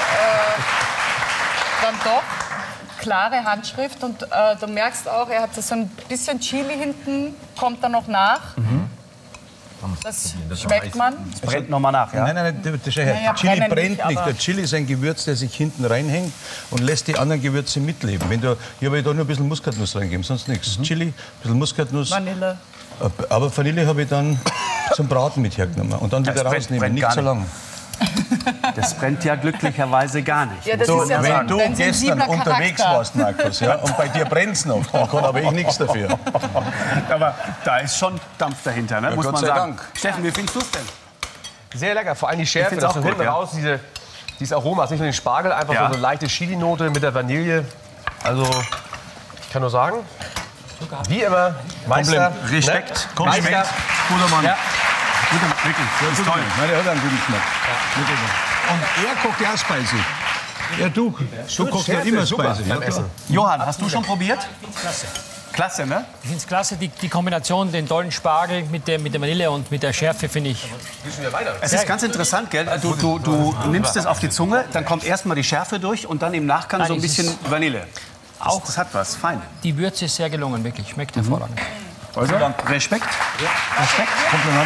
dann doch klare Handschrift und du merkst auch, er hat so ein bisschen Chili hinten, kommt da noch nach. Das schmeckt man. Brennt noch mal nach, ja? Nein, der Naja, Chili brennen brennt nicht, nicht. aber- Der Chili ist ein Gewürz, der sich hinten reinhängt und lässt die anderen Gewürze mitleben. Ich habe da nur ein bisschen Muskatnuss reingegeben, sonst nichts. Chili, ein bisschen Muskatnuss. Vanille. Aber Vanille habe ich dann zum Braten mit hergenommen. Und dann wieder brennt rausnehmen, nicht gar so nicht. lang. Das brennt ja glücklicherweise gar nicht. Ja, das So, ist ja wenn du dein gestern sensibler unterwegs Charakter. warst, Markus, ja, und bei dir brennt's noch, dann kann aber ich nichts dafür. Aber da ist schon Dampf dahinter, ne? muss Gott man sei sagen. Dank. Steffen, wie findest du es denn? Sehr lecker, vor allem die Schärfe, find's das auch so gut, hinten ja. raus, dieses Aroma, nicht nur den Spargel, einfach Ja. so eine leichte Chili-Note mit der Vanille. Also, ich kann nur sagen, wie immer, Meister. Respekt. Ne? Meister. Guter Mann. Ja. Wirklich, das ist toll. Ja, der hat einen guten Geschmack. Und er kocht ja auch spicy. Ja, du kochst ja immer spicy. Ja, beim Essen. Johann, hast du schon probiert? Klasse. Klasse, ne? Ich finde es klasse, die Kombination, den tollen Spargel mit der Vanille und mit der Schärfe, finde ich. Es ist ganz interessant, gell? Du nimmst es auf die Zunge, dann kommt erstmal die Schärfe durch und dann im Nachgang so ein Nein, es bisschen Vanille. Auch das hat was, fein. Die Würze ist sehr gelungen, wirklich. Schmeckt hervorragend. Also, Respekt. Respekt. Kompliment.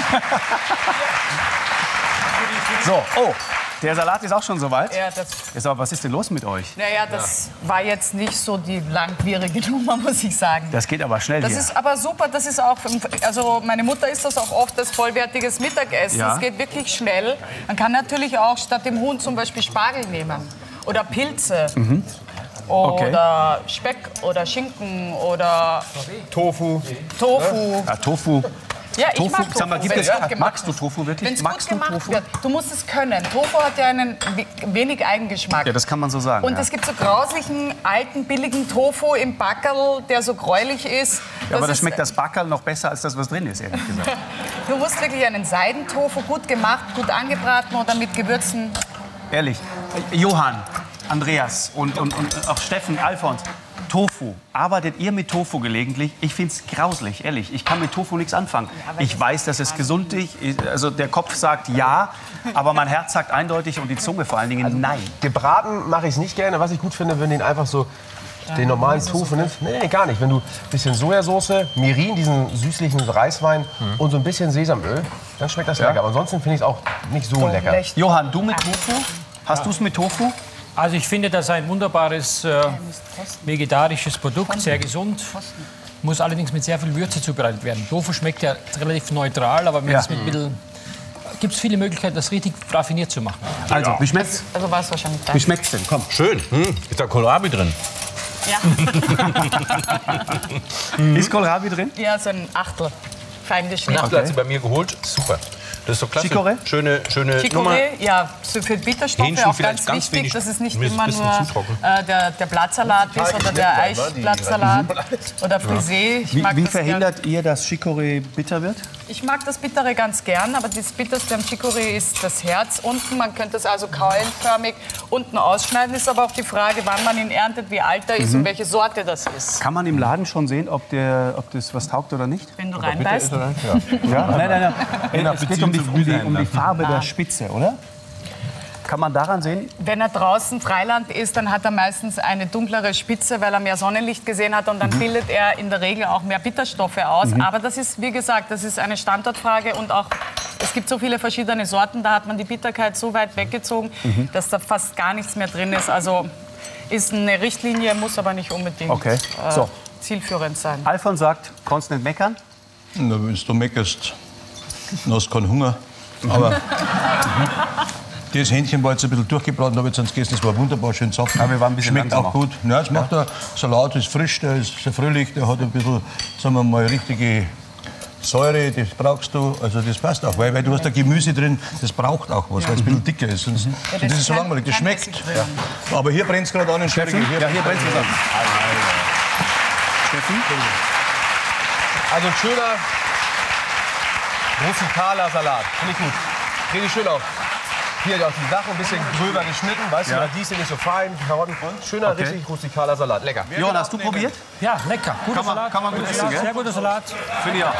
So, oh, der Salat ist auch schon soweit. Ja, das, Jetzt aber, was ist denn los mit euch? naja, das war jetzt nicht so die langwierige Nummer, muss ich sagen. Das geht aber schnell Das hier. ist aber super, das ist auch, also meine Mutter isst das auch oft als vollwertiges Mittagessen. Ja. Es geht wirklich schnell. Man kann natürlich auch statt dem Huhn zum Beispiel Spargel nehmen oder Pilze. Oder Speck oder Schinken oder Tofu. Tofu. Ja, Tofu. Ja, ich Tofu, mag Tofu, sag mal, gibt wenn's es, gut gemacht magst du wird. Tofu wirklich? Wenn es Magst gut du gemacht Tofu? wird. Du musst es können. Tofu hat ja einen wenig Eigengeschmack. Ja, das kann man so sagen. Und ja. es gibt so grauslichen, alten, billigen Tofu im Backerl, der so gräulich ist. Ja, aber da ist- schmeckt das Backerl noch besser als das, was drin ist, ehrlich gesagt. Du musst wirklich einen Seidentofu, gut gemacht, gut angebraten oder mit Gewürzen. Ehrlich. Johann, Andreas und auch Steffen, Alfons. Tofu. Arbeitet ihr mit Tofu gelegentlich? Ich finde es grauslich, ehrlich. Ich kann mit Tofu nichts anfangen. Ich weiß, dass es gesund ist. Also der Kopf sagt ja, aber mein Herz sagt eindeutig und die Zunge vor allen Dingen nein. Gebraten mache ich es nicht gerne. Was ich gut finde, wenn du ihn einfach so den normalen Tofu nimmst. Nee, gar nicht. Wenn du ein bisschen Sojasauce, Mirin, diesen süßlichen Reiswein und so ein bisschen Sesamöl, dann schmeckt das lecker. Aber ansonsten finde ich es auch nicht so lecker. Johann, du mit Tofu? Hast du es mit Tofu? Also ich finde das ein wunderbares vegetarisches Produkt, sehr gesund. Muss allerdings mit sehr viel Würze zubereitet werden. Tofu schmeckt ja relativ neutral, aber Ja. gibt es viele Möglichkeiten, das richtig raffiniert zu machen. Also, wie schmeckt's? Also war es wahrscheinlich Wie schmeckt's denn? Komm. Schön. Ist da Kohlrabi drin? Ja. Ist Kohlrabi drin? Ja, so ein Achtel. Fein geschnitten. Nachtel hat sie bei mir geholt. Super. Das ist so klasse. Chicorée? Schöne Nummer. Chicorée, ja, so für Bitterstoffe Hähnchen auch vielleicht ganz ganz wichtig, wenig, dass es nicht ein immer bisschen nur zu trocken. der Blattsalat ist oder der Eichblattsalat oder Frisee. Ich mag Wie das gern. verhindert ihr, dass Chicorée bitter wird? Ich mag das Bittere ganz gern, aber das Bitterste am Chicorée ist das Herz unten. Man könnte es also keulenförmig unten ausschneiden. Ist aber auch die Frage, wann man ihn erntet, wie alt er ist und welche Sorte das ist. Kann man im Laden schon sehen, ob das was taugt oder nicht? Wenn du reinbeißt. Ja? Nein. Es geht um die Farbe der Spitze, oder? Kann man daran sehen? Wenn er draußen Freiland ist, dann hat er meistens eine dunklere Spitze, weil er mehr Sonnenlicht gesehen hat und dann bildet er in der Regel auch mehr Bitterstoffe aus. Aber das ist, wie gesagt, das ist eine Standortfrage und auch es gibt so viele verschiedene Sorten, da hat man die Bitterkeit so weit weggezogen, dass da fast gar nichts mehr drin ist. Also ist eine Richtlinie, muss aber nicht unbedingt. Okay. So, zielführend sein. Alfons sagt, kannst nicht meckern. Na, wenn du meckerst, dann hast du keinen Hunger. Aber das Hähnchen war jetzt ein bisschen durchgebraten, da habe ich jetzt gegessen. Das war wunderbar, schön saftig. Aber wir waren ein bisschen schmeckt auch langsamer. gut. Ja, es macht der Salat, ist frisch, der ist sehr fröhlich, der hat ein bisschen, sagen wir mal, richtige Säure, das brauchst du, also das passt auch, weil du hast da Gemüse drin, das braucht auch was, weil es ein bisschen dicker ist. Sonst, das ist so langweilig, das schmeckt. Ja. Aber hier brennt es gerade an den Steffen. Ja, hier brennt es an. Steffen? Also ein schöner, rustikaler Salat. Finde ich gut. Dreh die schön auf. Hier auch die Sachen ein bisschen gröber geschnitten, weißt du, die sind nicht so fein, Karotten. Schöner, richtig rustikaler Salat. Lecker. Johann, hast du probiert? Ja, lecker. Guter Salat. Kann man gut essen, gell? Sehr guter Salat. Finde ich auch.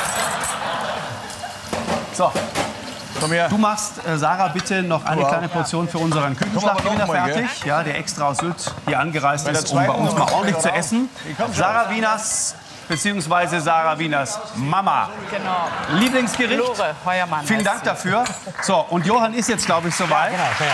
So. Komm her. Du machst, Sarah, bitte noch eine kleine Portion für unseren Küchenschlachtgewinner Komm aber noch mal, fertig, ja, der extra aus Sylt hier angereist ist, um bei uns mal ordentlich zu essen. Sarah Wieners, beziehungsweise Sarah Wieners Mama. Genau. Lieblingsgericht. Lore Heuermann. Vielen Dank dafür. So, und Johann ist jetzt, glaube ich, soweit. Genau, ja.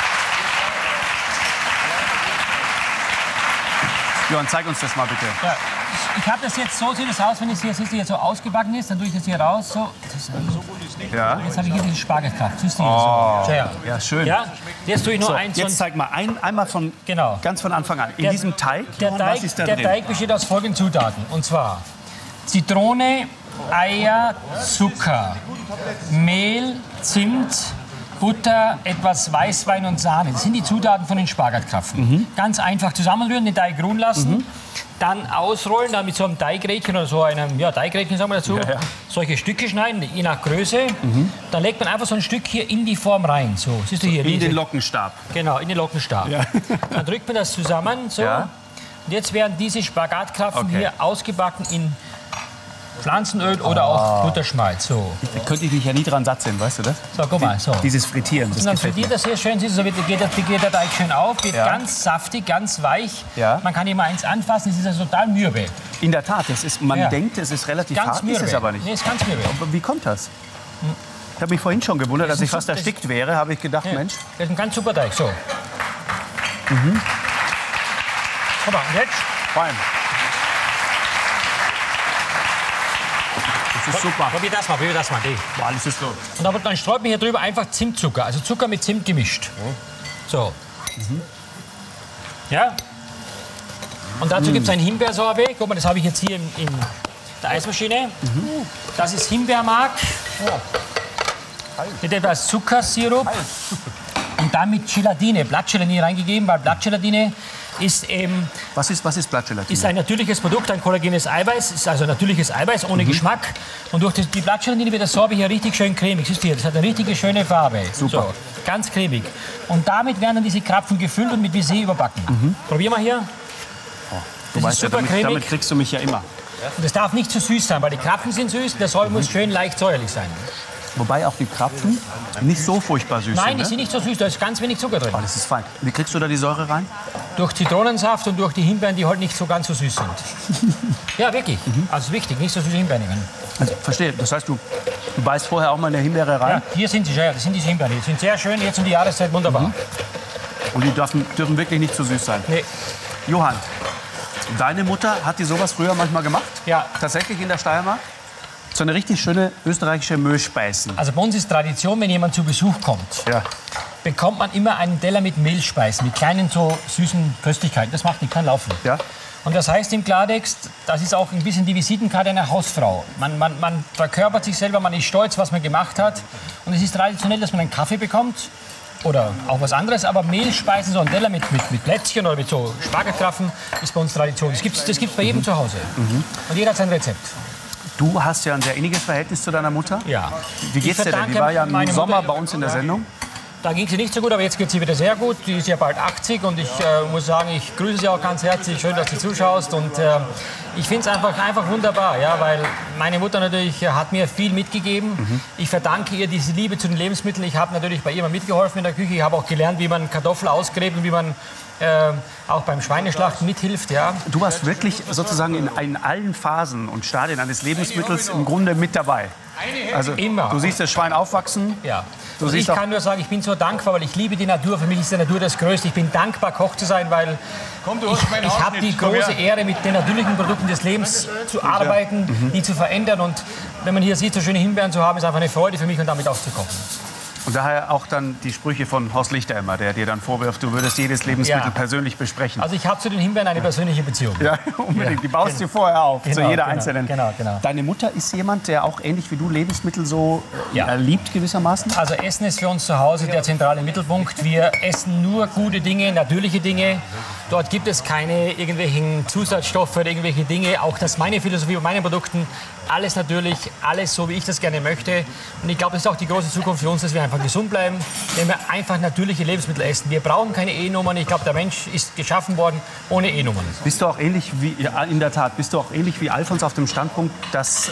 Johann, zeig uns das mal bitte. Ja, ich habe das jetzt, so sieht es aus, wenn es hier, siehst du, jetzt so ausgebacken ist, dann tue ich das hier raus. So. Ja. Jetzt habe ich hier diese Spargelkraft. Siehst du hier so. Ja. Ja, schön. Ja, jetzt tue ich nur So, eins. jetzt zeig mal einmal von Genau. ganz von Anfang an. In Der- diesem Teig, Der Johann, Teig, was ist da der drin? Teig besteht aus folgenden Zutaten. Und zwar Zitrone, Eier, Zucker, Mehl, Zimt, Butter, etwas Weißwein und Sahne. Das sind die Zutaten von den Spargelkrapfen. Ganz einfach zusammenrühren, den Teig ruhen lassen, dann ausrollen, dann mit so einem Teigrädchen oder so einem Teigrädchen sagen wir dazu, solche Stücke schneiden, je nach Größe. Dann legt man einfach so ein Stück hier in die Form rein. So, siehst du hier? In diese- den Lockenstab. Genau, in den Lockenstab. Dann drückt man das zusammen. So. Ja. Und jetzt werden diese Spagatkrapfen Okay. hier ausgebacken in Pflanzenöl oder auch Butterschmalz. So. Da könnte ich mich ja nie dran satt sehen, weißt du das? So, guck mal. So. Dieses Frittieren, das Und dann gefällt mir. frittiert das sehr schön, siehst du, so geht der Teig schön auf, wird ganz saftig, ganz weich. Ja. Man kann hier mal eins anfassen, es ist also total mürbe. In der Tat, man Ja. denkt, es ist relativ Ganz hart, mürbe. ist es aber nicht. Nee, ist ganz mürbe. Aber wie kommt das? Ich habe mich vorhin schon gewundert, als ich fast das- erstickt wäre, habe ich gedacht, Ja. Mensch, Das ist ein ganz super Teig. So. Guck mal, und jetzt? fein. Das ist super. Probier das mal, die. Boah, alles ist so. Und dann streut man hier drüber einfach Zimtzucker, also Zucker mit Zimt gemischt. So. Ja. Und dazu gibt es ein Himbeersorbet. Guck mal, das habe ich jetzt hier in der Eismaschine. Das ist Himbeermark. Mit etwas Zuckersirup. Und dann mit Gelatine, Blattgelatine reingegeben, weil Blattgelatine ist eben Was ist Blattgelatine? ist ein natürliches Produkt, ein kollagenes Eiweiß, ist also natürliches Eiweiß ohne Geschmack. Und durch die Blattgelatine wird das Sorbet hier richtig schön cremig. Siehst du hier, das hat eine richtige schöne Farbe. Super. So, ganz cremig. Und damit werden dann diese Krapfen gefüllt und mit Baiser überbacken. Probier mal hier. Du weißt ja, super cremig. damit kriegst du mich ja immer. Und es darf nicht zu süß sein, weil die Krapfen sind süß, der Sorbet muss schön leicht säuerlich sein. Wobei auch die Krapfen nicht so furchtbar süß Nein, sind. die Ne? sind nicht so süß, da ist ganz wenig Zucker drin. Oh, das ist fein. Wie kriegst du da die Säure rein? Durch Zitronensaft und durch die Himbeeren, die halt nicht so ganz so süß sind. Ja, wirklich. Also wichtig, nicht so süße Himbeeren nehmen. Also, verstehe. Das heißt, du beißt vorher auch mal eine Himbeere rein Ja, hier sind sie, ja, das sind diese Himbeeren. Die sind sehr schön, jetzt um die Jahreszeit wunderbar. und die dürfen wirklich nicht zu süß sein. Nee. Johann, deine Mutter hat die sowas früher manchmal gemacht? Ja. Tatsächlich in der Steiermark? So eine richtig schöne österreichische Mehlspeisen. Also bei uns ist Tradition, wenn jemand zu Besuch kommt, Ja. bekommt man immer einen Teller mit Mehlspeisen, mit kleinen so süßen Köstlichkeiten. Das macht nicht, kann laufen. Ja. Und das heißt im Klartext, das ist auch ein bisschen die Visitenkarte einer Hausfrau. Man verkörpert sich selber, man ist stolz, was man gemacht hat. Und es ist traditionell, dass man einen Kaffee bekommt oder auch was anderes, aber Mehlspeisen, so ein Teller mit Plätzchen oder mit so Spargelkrapfen, ist bei uns Tradition. Das gibt's bei jedem zu Hause. Und jeder hat sein Rezept. Du hast ja ein sehr inniges Verhältnis zu deiner Mutter. Ja. Wie geht's dir denn? Die verdanke war ja im meine Sommer Mutter- bei uns in der Sendung. Da ging sie nicht so gut, aber jetzt geht sie wieder sehr gut. Die ist ja bald 80 und ich muss sagen, ich grüße sie auch ganz herzlich. Schön, dass du zuschaust. Und ich finde es einfach wunderbar, ja, weil meine Mutter natürlich hat mir viel mitgegeben. Ich verdanke ihr diese Liebe zu den Lebensmitteln. Ich habe natürlich bei ihr mal mitgeholfen in der Küche. Ich habe auch gelernt, wie man Kartoffeln ausgräbt und wie man auch beim Schweineschlachten mithilft. Ja. Du warst wirklich sozusagen in allen Phasen und Stadien eines Lebensmittels im Grunde mit dabei. Also Immer. du siehst das Schwein aufwachsen. Ja. Du Und ich siehst auch- kann nur sagen, ich bin so dankbar, weil ich liebe die Natur. Für mich ist die Natur das Größte. Ich bin dankbar, Koch zu sein, weil ich habe die große Ehre, mit den natürlichen Produkten Prinzipien des Lebens zu arbeiten, die zu verändern. Und wenn man hier sieht, so schöne Himbeeren zu haben, ist einfach eine Freude für mich, und damit auch zu kochen. Und daher auch dann die Sprüche von Horst Lichter immer, der dir dann vorwirft, du würdest jedes Lebensmittel persönlich besprechen. Also ich habe zu den Himbeeren eine persönliche Beziehung. Ja, unbedingt. Die baust du vorher auf, zu jeder einzelnen. Genau. Deine Mutter ist jemand, der auch ähnlich wie du Lebensmittel so liebt gewissermaßen? Also Essen ist für uns zu Hause der zentrale Mittelpunkt. Wir essen nur gute Dinge, natürliche Dinge. Dort gibt es keine irgendwelchen Zusatzstoffe oder irgendwelche Dinge. Auch das ist meine Philosophie bei meinen Produkten. Alles natürlich, alles so, wie ich das gerne möchte. Und ich glaube, das ist auch die große Zukunft für uns, dass wir einfach gesund bleiben, wenn wir einfach natürliche Lebensmittel essen. Wir brauchen keine E-Nummern. Ich glaube, der Mensch ist geschaffen worden ohne E-Nummern. Bist du auch ähnlich wie, ja, in der Tat, bist du auch ähnlich wie Alfons auf dem Standpunkt, dass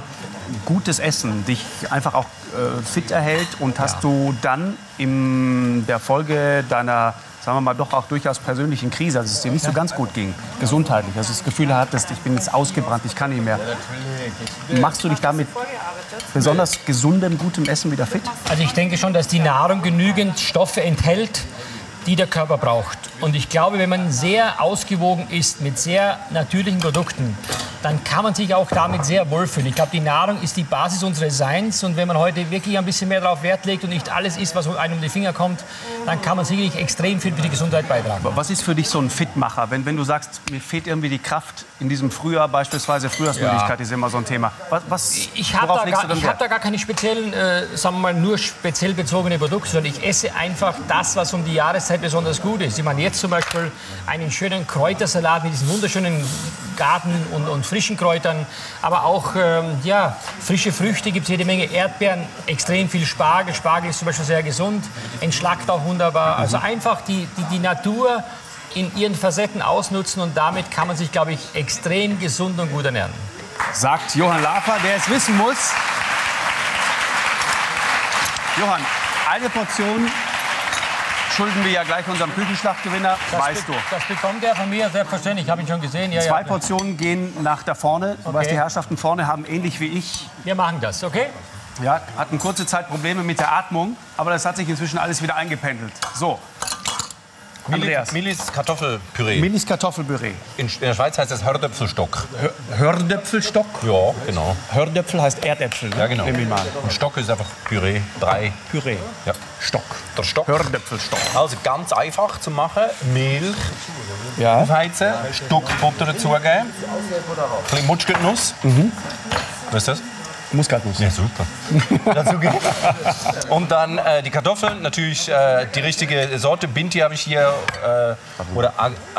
gutes Essen dich einfach auch fit erhält, und hast du dann in der Folge deiner, sagen wir mal, doch auch durchaus persönlichen Krise, als es dir nicht so ganz gut ging, gesundheitlich, also das Gefühl hattest, ich bin jetzt ausgebrannt, ich kann nicht mehr. Machst du dich damit besonders gesundem, gutem Essen wieder fit? Also ich denke schon, dass die Nahrung genügend Stoffe enthält, die der Körper braucht. Und ich glaube, wenn man sehr ausgewogen isst mit sehr natürlichen Produkten, dann kann man sich auch damit sehr wohlfühlen. Ich glaube, die Nahrung ist die Basis unseres Seins, und wenn man heute wirklich ein bisschen mehr darauf Wert legt und nicht alles isst, was einem um die Finger kommt, dann kann man sicherlich extrem viel für die Gesundheit beitragen. Was ist für dich so ein Fitmacher, wenn du sagst, mir fehlt irgendwie die Kraft in diesem Frühjahr, beispielsweise Frühjahrsmüdigkeit ist immer so ein Thema. Ich habe da gar keine speziellen, sagen wir mal, nur speziell bezogene Produkte, sondern ich esse einfach das, was um die Jahreszeit besonders gut ist. Ich meine, jetzt zum Beispiel einen schönen Kräutersalat mit diesen wunderschönen Garten- und frischen Kräutern, aber auch frische Früchte gibt es jede Menge, Erdbeeren, extrem viel Spargel. Spargel ist zum Beispiel sehr gesund, entschlackt auch wunderbar. Also einfach die Natur in ihren Facetten ausnutzen, und damit kann man sich, glaube ich, extrem gesund und gut ernähren. Sagt Johann Lafer, der es wissen muss. Johann, eine Portion schulden wir ja gleich unserem Küchenschlachtgewinner, weißt du. Das bekommt er von mir, selbstverständlich, ich habe ihn schon gesehen. Ja, 2 Portionen gehen nach da vorne. Du weißt, die Herrschaften vorne haben ähnlich wie ich. Wir machen das, okay? Ja, hatten kurze Zeit Probleme mit der Atmung, aber das hat sich inzwischen alles wieder eingependelt. So. Andreas. Millis Kartoffelpüree. Millis Kartoffelpüree. In der Schweiz heißt das Hördöpfelstock. Hördöpfelstock? Ja, genau. Hördöpfel heißt Erdäpfel. Ne? Ja, genau. Und Stock ist einfach Püree. Brei. Püree. Ja. Stock. Der Stock. Hördöpfelstock. Also ganz einfach zu machen. Milch Ja. aufheizen, ein Stück Butter dazugeben, ein bisschen Mutschgetnuss. Was ist das? Muskatnuss. Ja, super. Dazugeben. Und dann die Kartoffeln, natürlich die richtige Sorte. Binti habe ich hier, oder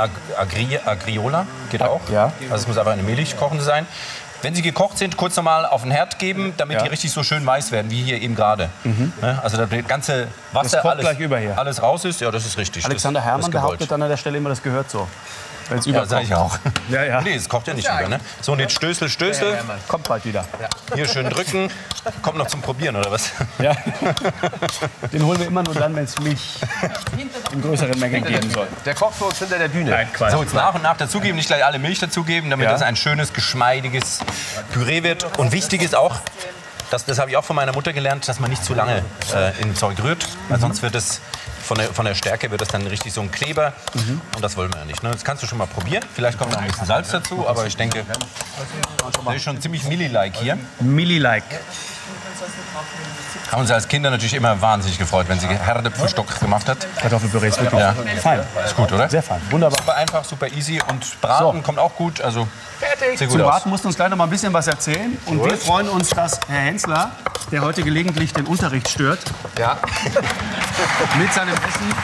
Agriola, geht auch. Ja. Also es muss einfach eine Milch kochende sein. Wenn sie gekocht sind, kurz nochmal auf den Herd geben, damit die richtig so schön weiß werden, wie hier eben gerade. Also das ganze Wasser, alles raus ist. Ja, das ist richtig. Alexander Herrmann behauptet dann an der Stelle immer, das gehört so. Ja, sag ich auch. Ja. Nee, es kocht ja nicht über, ne? So, und jetzt Stößel. Kommt bald wieder. Hier schön drücken. Kommt noch zum Probieren, oder was? Ja. Den holen wir immer nur dann, wenn es Milch in größeren Mengen geben soll. Der kocht für uns hinter der Bühne. Nein, Quatsch. So, jetzt nach und nach dazugeben, nicht gleich alle Milch dazugeben, damit das ein schönes, geschmeidiges Püree wird. Und wichtig ist auch, das habe ich auch von meiner Mutter gelernt, dass man nicht zu lange in Zeug rührt, weil sonst wird es von der Stärke wird das dann richtig so ein Kleber. Und das wollen wir ja nicht. Ne? Das kannst du schon mal probieren. Vielleicht kommt noch ein bisschen Salz dazu, aber ich denke, das ist schon ziemlich Milli-like hier. Milli-like. Haben uns als Kinder natürlich immer wahnsinnig gefreut, wenn sie Hördöpfelstock gemacht hat. Kartoffelpüree ist wirklich fein. Ist gut, oder? Sehr fein, wunderbar. Super einfach, super easy, und Braten kommt auch gut. Also Fertig. Sehr gut Zum aus. Braten musst du uns gleich noch mal ein bisschen was erzählen. Und wir freuen uns, dass Herr Hensler, der heute gelegentlich den Unterricht stört, mit seinem Essen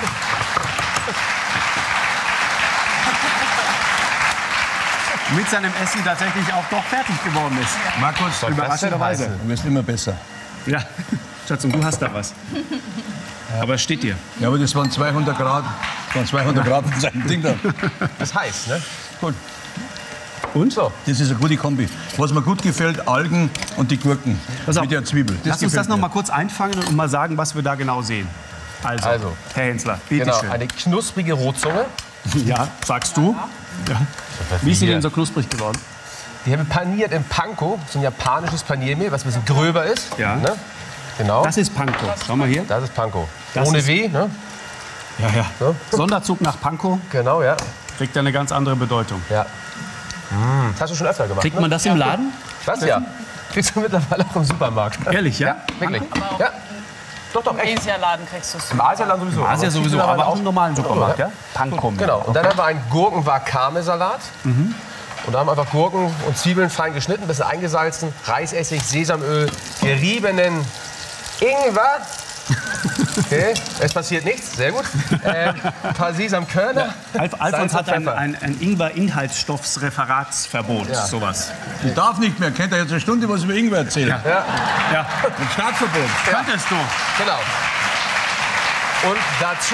tatsächlich auch doch fertig geworden ist. Markus, Überraschenderweise. du wirst immer besser. Ja, Schatz, und du hast da was. Aber es steht dir. Ja, aber das waren 200 Grad. Das waren 200 Grad in seinem Ding da. Das heißt, ne? Gut. Und? Das ist eine gute Kombi. Was mir gut gefällt, Algen und die Gurken. Mit der Zwiebel. Lass uns das noch mal kurz einfangen und mal sagen, was wir da genau sehen. Also. Herr Hensler, bitte Genau, schön. eine knusprige Rotzunge. Ja, sagst du. Ja. Wie ist sie denn so knusprig geworden? Die haben wir paniert in Panko, so ein japanisches Paniermehl, was ein bisschen gröber ist. Ja. Ne? Genau. Das ist Panko. Schau mal hier. Das ist Panko. Das Ohne ist- W, ne? Ja. So. Sonderzug nach Pankow Genau, ja. kriegt eine ganz andere Bedeutung. Ja. Das hast du schon öfter gemacht. Kriegt man das im Laden? Was? Ja. Kriegst du mittlerweile auch im Supermarkt. Ehrlich, ja? Wirklich. Ja. Doch, Im echt. Asialaden kriegst du es. Im Asialaden sowieso. Asia sowieso, aber auch im normalen Supermarkt, ja? Pankom. Genau. Und dann haben wir einen Gurken-Wakame-Salat. Und da haben wir einfach Gurken und Zwiebeln fein geschnitten, ein bisschen eingesalzen, Reisessig, Sesamöl, geriebenen Ingwer. Okay, es passiert nichts, sehr gut. Ein paar Sesamkörner. Alfons hat Salz und ein Ingwer-Inhaltsstoffsreferatsverbot, sowas. Ich darf nicht mehr. Kennt ihr jetzt eine Stunde was über Ingwer erzählen? Ja, Ja, Ein Startverbot. könntest du. genau. Und dazu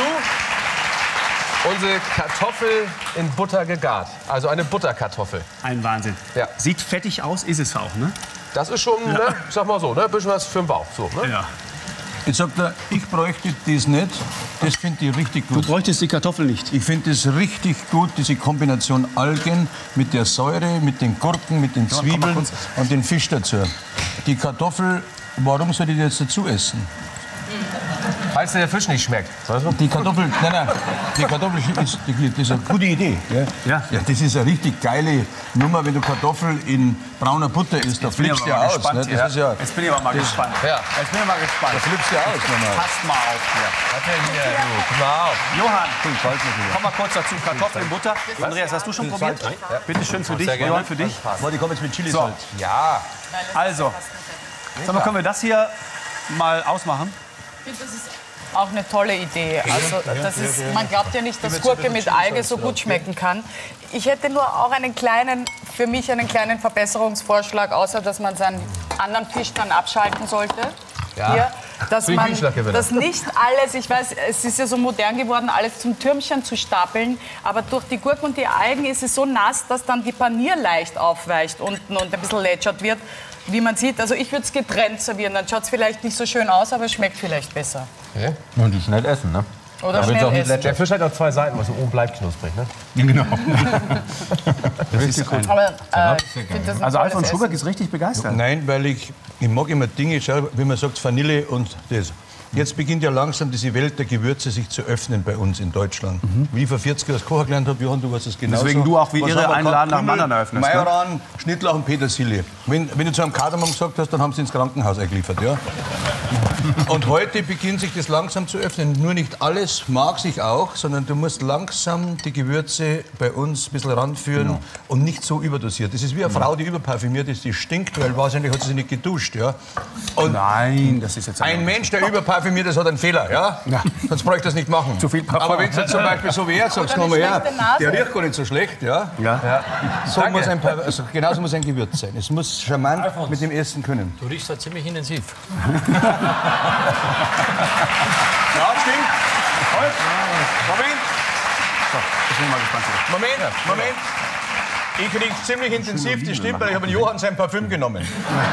unsere Kartoffel in Butter gegart. Also eine Butterkartoffel. Ein Wahnsinn. Ja. Sieht fettig aus, ist es auch, ne? Das ist schon, ne, sag mal so, ne, ein bisschen was für den Bauch. So, ne? Ja. Jetzt sagt er, ich bräuchte das nicht. Das finde ich richtig Du gut. bräuchtest die Kartoffel nicht. Ich finde es richtig gut, diese Kombination Algen mit der Säure, mit den Gurken, mit den Zwiebeln und den Fisch dazu. Die Kartoffel, warum soll ich die jetzt dazu essen? Falls dir der Fisch nicht schmeckt. Weißt du? Die Kartoffel, nein, die Kartoffel das ist eine gute Idee. Gell? Ja. Ja, das ist eine richtig geile Nummer, wenn du Kartoffel in brauner Butter isst. Da flippst du ja aus. Ne? Das ist ja, Jetzt bin ich aber mal gespannt. Ja. Jetzt bin ich mal gespannt. da flippst du ja aus. Normal. Passt mal auf hier. Guck mal auf. Johann, komm mal kurz dazu. Kartoffeln in Butter. Andreas, hast du schon probiert? Bitte schön für dich. Sehr gerne. Johann, für dich. Warte, ich komme jetzt mit Chili So. Salz. Ja. Also, sag mal, können wir das hier mal ausmachen? Ich finde, das ist auch eine tolle Idee. Also, das ist, man glaubt ja nicht, dass Gurke mit Alge so gut schmecken kann. Ich hätte nur auch für mich einen kleinen Verbesserungsvorschlag, außer dass man seinen anderen Fisch dann abschalten sollte. Hier, dass Für den man Kühlschrankgewinner. das nicht alles, ich weiß, es ist ja so modern geworden, alles zum Türmchen zu stapeln, aber durch die Gurken und die Algen ist es so nass, dass dann die Panier leicht aufweicht unten und ein bisschen lätschert wird, wie man sieht. Also ich würde es getrennt servieren, dann schaut es vielleicht nicht so schön aus, aber es schmeckt vielleicht besser. Und die schnell essen, ne? Oder schnell essen. Der Fisch hat auch zwei Seiten, was oben bleibt knusprig. Ne? Genau. Aber ich finde das ein Also tolles Alfons Schuberg Essen. ist richtig begeistert. Nein, weil ich mag immer Dinge, schau, wie man sagt, Vanille und das. Jetzt beginnt ja langsam diese Welt der Gewürze sich zu öffnen bei uns in Deutschland. Wie ich vor 40 Jahren das Kochen gelernt habe, Johann, du weißt es genauso. Deswegen du auch wie Was irre haben wir einen Laden nach dem gehabt? anderen eröffnest, ne? Majoran, Schnittlauch und Petersilie. Wenn du zu einem Kardamom gesagt hast, dann haben sie ins Krankenhaus eingeliefert. Ja? Und heute beginnt sich das langsam zu öffnen. Nur nicht alles mag sich auch, sondern du musst langsam die Gewürze bei uns ein bisschen ranführen und nicht so überdosiert. Das ist wie eine Frau, die überparfümiert ist, die stinkt, weil wahrscheinlich hat sie sich nicht geduscht. Ja? Und Nein, das ist jetzt ein Mensch, der überparfümiert ist, hat einen Fehler. Ja? Sonst brauche ich das nicht machen. Zu viel Parfum. Aber wenn du zum Beispiel so wie er sagst, komm mal her, schlechte Nase. der riecht gar nicht so schlecht. Ja? So muss genauso muss ein Gewürz sein. Es muss charmant mit dem Essen können. Du riechst da ziemlich intensiv. Ja, stimmt. Halt. Moment. So, ich bin mal gespannt. Moment. Ich rieche ziemlich intensiv, das stimmt, weil ich habe Johann sein Parfüm genommen.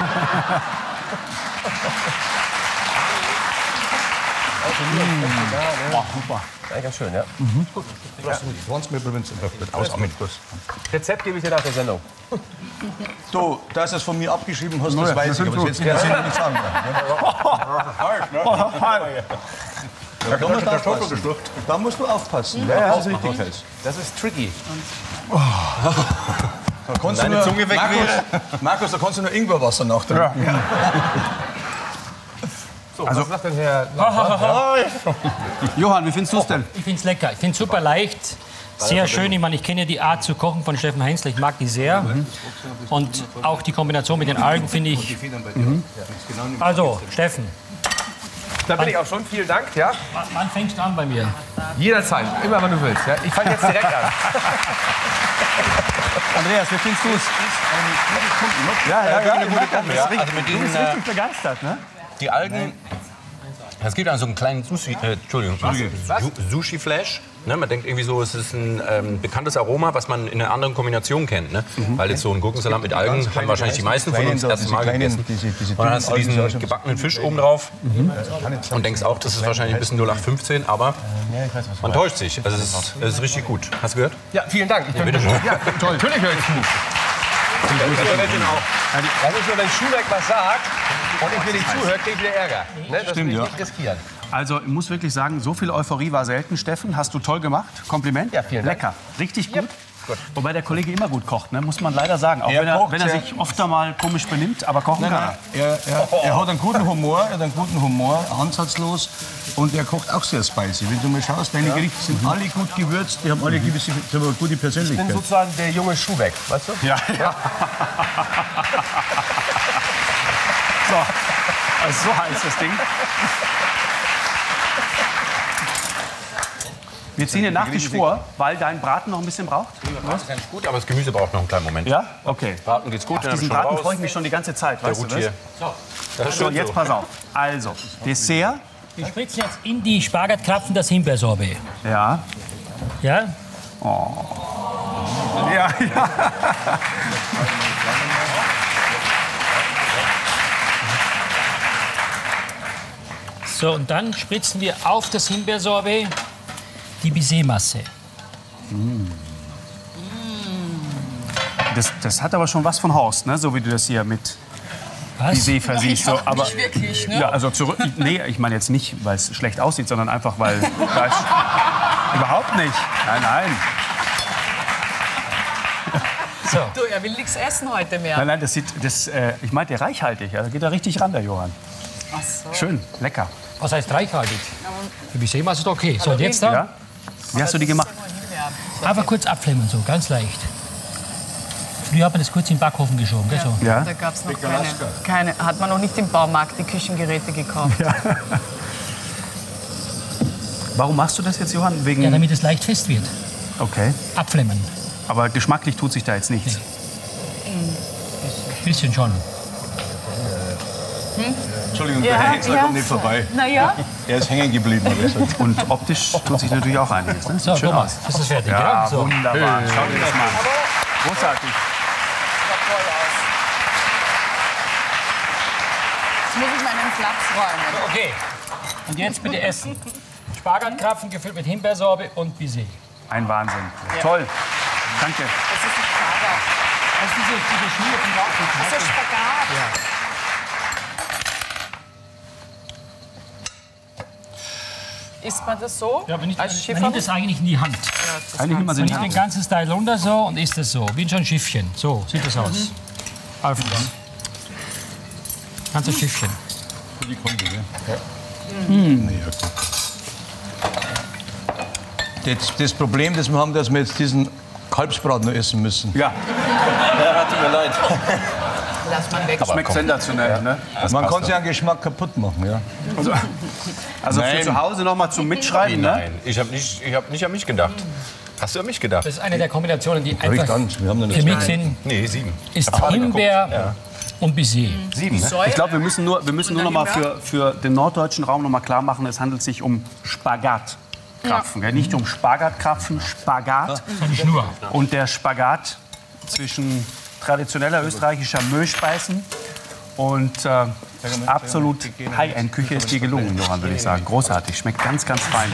Ja, ganz schön, ja. Rezept gebe ich dir nach der Sendung. Du, dass du es von mir abgeschrieben hast, das weiß ich, aber das wird in der Sendung nicht sagen. Da musst du aufpassen. Ja, das ist richtig. Das ist tricky. Da kannst du nur, Zunge weg Markus, da kannst du nur Ingwerwasser nachtrinken. So, was sagt denn Herr Johann, wie findest du es denn? Ich finde es lecker. Ich finde es super leicht. Sehr schön. Ich meine, ich kenne die Art zu kochen von Steffen Heinzler. Ich mag die sehr. Und auch die Kombination mit den Algen finde ich. Also, Steffen, Da bin ich auch schon. Vielen Dank. Ja? wann fängst du an bei mir? Jederzeit. Immer, wann du willst. Ja? Ich fange jetzt direkt an. Andreas, wie findest du es? Ja. Also mit Du diesen, bist richtig begeistert, ne? die Algen. Es gibt also einen kleinen Sushi-Flash. Ne? Man denkt irgendwie so, es ist ein bekanntes Aroma, was man in einer anderen Kombination kennt. Ne? Weil jetzt so ein Gurkensalat mit Algen haben wahrscheinlich die meisten von uns das erste Mal gegessen. Und dann hast du diesen gebackenen Fisch oben drauf und denkst auch, das ist wahrscheinlich ein bisschen 0815, aber man täuscht sich. Also es ist richtig gut. Hast du gehört? Ja, vielen Dank. Ich bin bitte schön. Ja, toll. Natürlich höre ich zu. Das ist nur, wenn Schubeck was sagt und ich mir nicht zuhöre, kriege ich wieder Ärger. Ne? Das will ich nicht riskieren. Also ich muss wirklich sagen, so viel Euphorie war selten, Steffen. Hast du toll gemacht. Kompliment. Ja, vielen Dank. Lecker. Richtig gut. Wobei der Kollege immer gut kocht, ne? Muss man leider sagen. Auch wenn er sich oft mal komisch benimmt, aber kochen kann er. Er hat einen guten Humor, ansatzlos. Und er kocht auch sehr spicy. Wenn du mal schaust, deine Gerichte sind alle gut gewürzt, die haben alle gewisse gute Persönlichkeit. Ich bin sozusagen der junge Schuhbeck, weißt du? Ja. So, also so heißt das Ding. Wir ziehen den Nachtisch vor, weil dein Braten noch ein bisschen braucht. Das ist ganz gut, aber das Gemüse braucht noch einen kleinen Moment. Ja? Okay. Braten geht's gut. Auf diesen Braten freue ich mich schon die ganze Zeit, weißt du das? Hier. So, jetzt pass auf. Also, Dessert. Wir spritzen jetzt in die Spagatkrapfen das Himbeersorbet. Ja. Ja? Ja, ja. So, und dann spritzen wir auf das Himbeersorbet die Baiser-Masse. Das hat aber schon was von Horst, ne? So wie du das hier mit Baiser versiehst. So, aber Nicht wirklich, ne? ja, also zurück. Nee, ich meine jetzt nicht, weil es schlecht aussieht, sondern einfach, weil. Überhaupt nicht. Nein, nein. So. Du, er will nichts essen heute mehr. Nein, nein, ich meinte reichhaltig. Ja, da geht er richtig ran, der Johann. Ach so. Schön, lecker. Was heißt reichhaltig? Die Baiser-Masse ist okay. So, und jetzt da? Ja? Wie hast du die gemacht? Einfach kurz abflammen, so, ganz leicht. Früher hat man das kurz in den Backofen geschoben, gell? So. Ja? Da gab es noch keine. Hat man noch nicht im Baumarkt die Küchengeräte gekauft. Ja. Warum machst du das jetzt, Johann? Wegen. Ja, damit es leicht fest wird. Okay. Abflammen. Aber geschmacklich tut sich da jetzt nichts. Ein bisschen schon. Entschuldigung, der Herr Hexler kommt nicht vorbei. Naja. Er ist hängen geblieben. Und optisch tut sich natürlich auch einiges. Ne? So, Sieht schön guck mal, aus. das ist fertig. Ja, gell? So. wunderbar. Schau dir das mal an. Großartig. Jetzt muss ich meinen Platz räumen. Okay. Und jetzt bitte essen. Spagatkrapfen gefüllt mit Himbeersorbe und Baiser. Ein Wahnsinn. Toll. Danke. Das ist ein Spagat. Das ist diese Schnur vom Laufen. Das ist Spagat. Ja. Isst man das so? Ja, aber nicht, als man Schiffer? nimmt es eigentlich in die Hand. Eigentlich immer Man nimmt den ganzen Teil runter so und isst es so. Wie ein Schiffchen. So sieht das aus. Alfred. Ganzes Schiffchen. Das Problem, das wir haben, dass wir jetzt diesen Kalbsbraten noch essen müssen. Ja, Ja, tut mir leid. Lass man weg. schmeckt sensationell. Ne? Man kann sich einen Geschmack kaputt machen, ja. Also für Nein. zu Hause noch mal zum Mitschreiben. Ne? Nein, ich habe nicht an mich gedacht. Hast du an mich gedacht? Das ist eine der Kombinationen, die Riecht einfach an. Wir haben noch für nicht. mich sind. Nee, 7. Ist Himbeer und Baiser. 7, ne? Ich glaube, wir müssen nur noch mal für den norddeutschen Raum noch mal klar machen, es handelt sich um Spagatkrapfen. Ja. Nicht um Spagatkrapfen, Spagat. Die Schnur. Und der Spagat zwischen traditioneller österreichischer Müllspeisen und absolut High-End-Küche ist dir gelungen, Johann, würde ich sagen. Großartig, schmeckt ganz, ganz fein. Die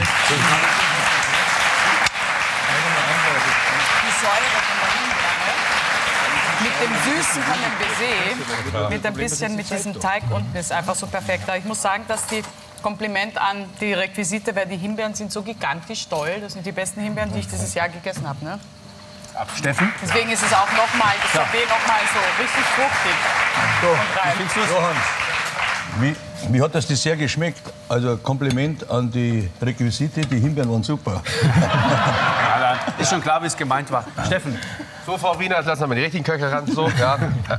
Säure von der Himbeere mit dem Süßen von dem Baiser, mit ein bisschen mit diesem Teig unten ist einfach so perfekt. Aber ich muss sagen, dass die Kompliment an die Requisite, weil die Himbeeren sind so gigantisch toll. Das sind die besten Himbeeren, die ich dieses Jahr gegessen habe. Ne? Steffen? Deswegen ist es auch nochmal, das Sorbet nochmal so richtig fruchtig. Und rein. Mir hat das Dessert geschmeckt. Also Kompliment an die Requisite, die Himbeeren waren super. Ist schon klar, wie es gemeint war. Steffen, So, Frau Wiener, jetzt lassen wir mal die richtigen Köche ran. So, ja.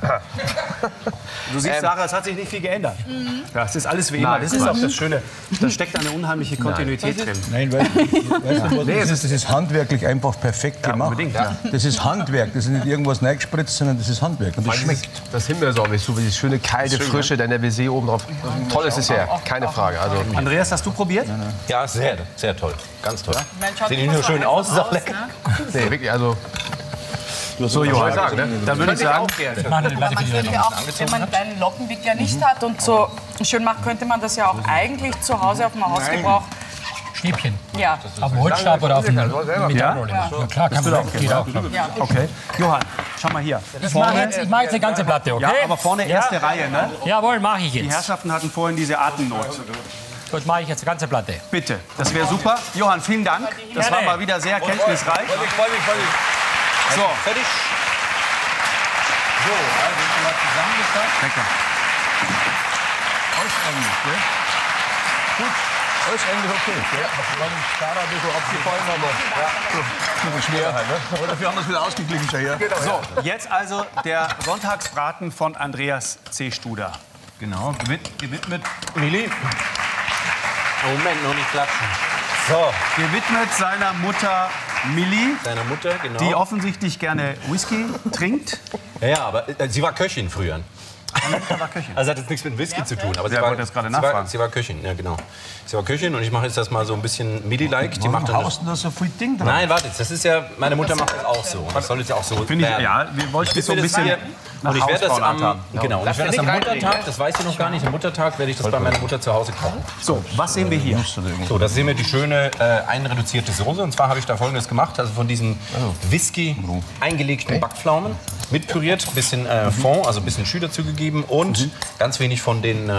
du siehst, Sarah, es hat sich nicht viel geändert. Ja, es ist alles wie immer. Nein, Das ist auch das Schöne. Da steckt eine unheimliche Kontinuität drin. Nein, weißt du, das ist handwerklich einfach perfekt gemacht. unbedingt, ja. Das ist Handwerk, das ist nicht irgendwas reingespritzt, sondern das ist Handwerk. Und das schmeckt. Das Himbeersorbet, so wie die schöne kalte Frische, dann der Baiser oben drauf. Tolles Dessert, keine Frage. Also, Andreas, hast du probiert? Ja, sehr, sehr toll. Ganz toll. Mensch, schaut Sieht nicht immer nur so schön aus, ist auch einfach lecker. ne? nee, wirklich, also. So, Johann. Sagen, ne? Dann würde ich sagen, Machen wir die Platte Man für die könnte auch, wenn man einen kleinen Lockenwickler nicht hat und so schön macht, könnte man das ja auch eigentlich zu Hause auf dem Hausgebrauch. Stäbchen. Ja. Auf dem Holzstab oder auf dem Ja? Metallrolle. Ja, klar, kann man geht auch. okay. Johann, schau mal hier. Ich mache jetzt eine ganze Platte, okay? Ja, aber vorne erste Reihe, ne? Jawohl, mache ich Die jetzt. Herrschaften hatten vorhin diese Atemnot. Gut, mache ich jetzt eine ganze Platte. Bitte, das wäre super. Johann, vielen Dank. Das war Gerne. mal wieder sehr kenntnisreich. So. Fertig. So, also schon mal zusammengefasst. Lecker. Auswendig, gell? Gut, auswendig okay. Gell? War dem Sarah ein bisschen abgefallen, aber ein bisschen schwer halt. Ne? Aber dafür haben wir es wieder ausgeglichen schon hier. So, jetzt also der Sonntagsbraten von Andreas C. Studer. Genau, gewidmet Milli. Moment, noch nicht klatschen. So, Gewidmet seiner Mutter Milli, deiner Mutter, genau. die offensichtlich gerne Whisky trinkt. Ja, aber sie war Köchin früher. Meine Mutter war Köchin. Also hat jetzt nichts mit Whisky zu tun. Aber Ja, wollte das gerade nachfragen. sie war Köchin, ja genau. Sie war Köchin und ich mache jetzt das mal so ein bisschen Midi-like. Die macht dann Haust du da so viel Ding dran? Nein, warte, das ist ja, meine Mutter macht das auch so. Das soll jetzt ja auch so Finde ich, werden. ja, wir wollten es so ein bisschen Und ich werde das Hausfrauenart am, haben. genau, und ich werde das am Muttertag, das weiß sie noch gar nicht, am Muttertag werde ich das bei meiner Mutter zu Hause kochen. So, was sehen wir hier? So, da sehen wir die schöne einreduzierte Soße. Und zwar habe ich da Folgendes gemacht. Also von diesen Whisky eingelegten Backpflaumen mit püriert, bisschen Fond, also ein bisschen Jus dazugegeben und ganz wenig von dem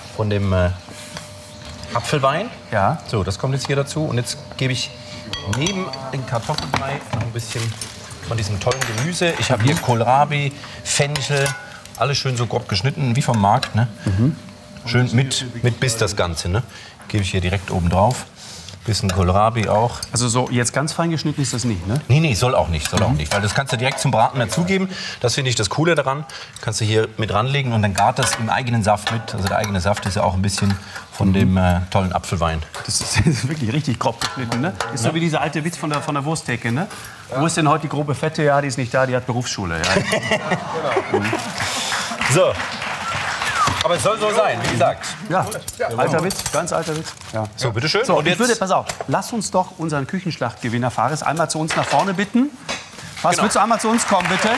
Apfelwein. Ja. So, das kommt jetzt hier dazu. Und jetzt gebe ich neben den Kartoffelbrei noch ein bisschen von diesem tollen Gemüse. Ich habe hier Kohlrabi, Fenchel, alles schön so grob geschnitten, wie vom Markt. Ne? Schön mit Biss das Ganze. Ne? Gebe ich hier direkt oben drauf. Bisschen Kohlrabi auch. Also so jetzt ganz fein geschnitten ist das nicht, ne? Nee, soll auch nicht. Weil das kannst du direkt zum Braten dazugeben. Das finde ich das Coole daran. Kannst du hier mit ranlegen und dann gart das im eigenen Saft mit. Also der eigene Saft ist ja auch ein bisschen von dem tollen Apfelwein. Das ist wirklich richtig grob geschnitten, ne? Ist so wie dieser alte Witz von der Wursttheke, ne? Wo ist denn heute die grobe Fette? Ja, die ist nicht da, die hat Berufsschule. Ja. So. Aber es soll so sein, wie gesagt. Ja, alter Witz, ganz alter Witz. Ja. So, bitteschön. So, und Und ich jetzt würde, pass auf, lass uns doch unseren Küchenschlachtgewinner Fares einmal zu uns nach vorne bitten. Was, Genau. willst du einmal zu uns kommen, bitte?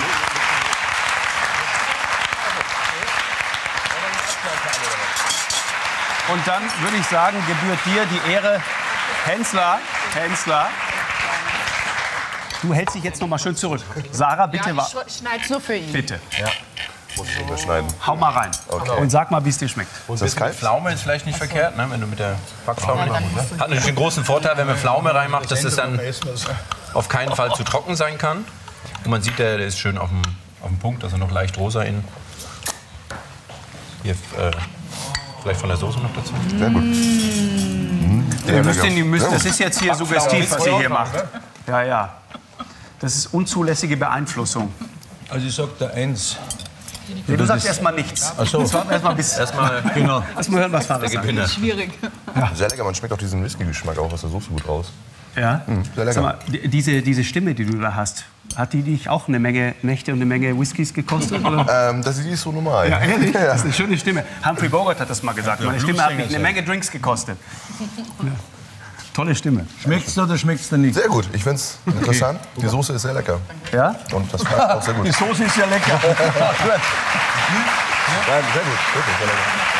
Und dann würde ich sagen, gebührt dir die Ehre, Hensler, du hältst dich jetzt noch mal schön zurück. Sarah, bitte, Ja, ich schneide nur für ihn. bitte, Muss ich überschneiden. hau mal rein. Und sag mal, wie es dir schmeckt. Und das kalt? mit Pflaume ist vielleicht nicht verkehrt, ne? Wenn du mit der Backpflaume Hat natürlich den großen Vorteil, wenn man Pflaume reinmacht, dass es dann auf keinen Fall zu trocken sein kann. Und man sieht, der ist schön auf dem Punkt, also noch leicht rosa innen. Hier vielleicht von der Soße noch dazu. Sehr gut. Ihr müsst, das ist jetzt hier suggestiv, was ihr hier macht. Ja, ja. Das ist unzulässige Beeinflussung. Also ich sag da eins. Nee, du sagst erstmal nichts. Ach so. Jetzt warten wir erstmal bis. Erstmal Genau. Erstmal hören, was Fares der sagt. Gewinner. Schwierig. Sehr lecker, man schmeckt auch diesen Whisky-Geschmack auch aus der Soße gut raus. Ja? Sehr lecker. Sag mal, diese Stimme, die du da hast, hat die dich auch eine Menge Nächte und eine Menge Whiskys gekostet? Oder? Das ist so normal. Ja, ehrlich? Das ist eine schöne Stimme. Humphrey Bogart hat das mal gesagt. Meine Stimme hat mich eine Menge Drinks gekostet. Ja. Tolle Stimme. Schmeckt's oder schmeckt's dir nicht? Sehr gut, ich finde es interessant. Die Soße ist sehr lecker. Ja? Und das passt auch sehr gut. Die Soße ist ja lecker. Ja, sehr gut, wirklich sehr lecker.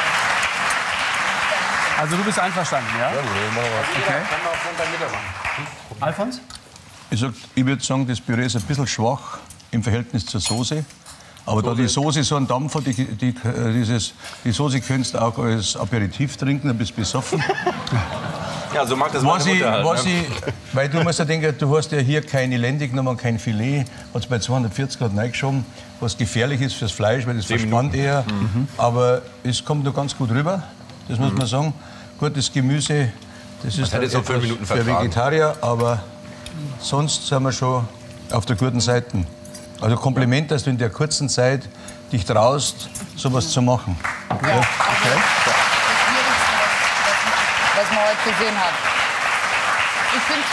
Also du bist einverstanden, ja? Sehr gut, dann machen wir Okay. Alfons? Ich würde sagen, das Püree ist ein bisschen schwach im Verhältnis zur Soße. Aber da die Soße so einen Dampf hat, die Soße könntest du auch als Aperitif trinken, ein bisschen besoffen. Ja, so mag das meine Mutter halt, ne? Weil du musst ja denken, du hast ja hier keine Lende genommen, kein Filet, hat es bei 240 Grad reingeschoben, was gefährlich ist fürs Fleisch, weil das verspannt eher. Aber es kommt noch ganz gut rüber, das muss man sagen. Gut, das Gemüse, das ist hätte so 5 Minuten für vertragen. Vegetarier, aber sonst sind wir schon auf der guten Seite. Also Kompliment, dass du in der kurzen Zeit dich traust, sowas zu machen. Ja, also das Schwierigste, was man heute gesehen hat. Ich finde,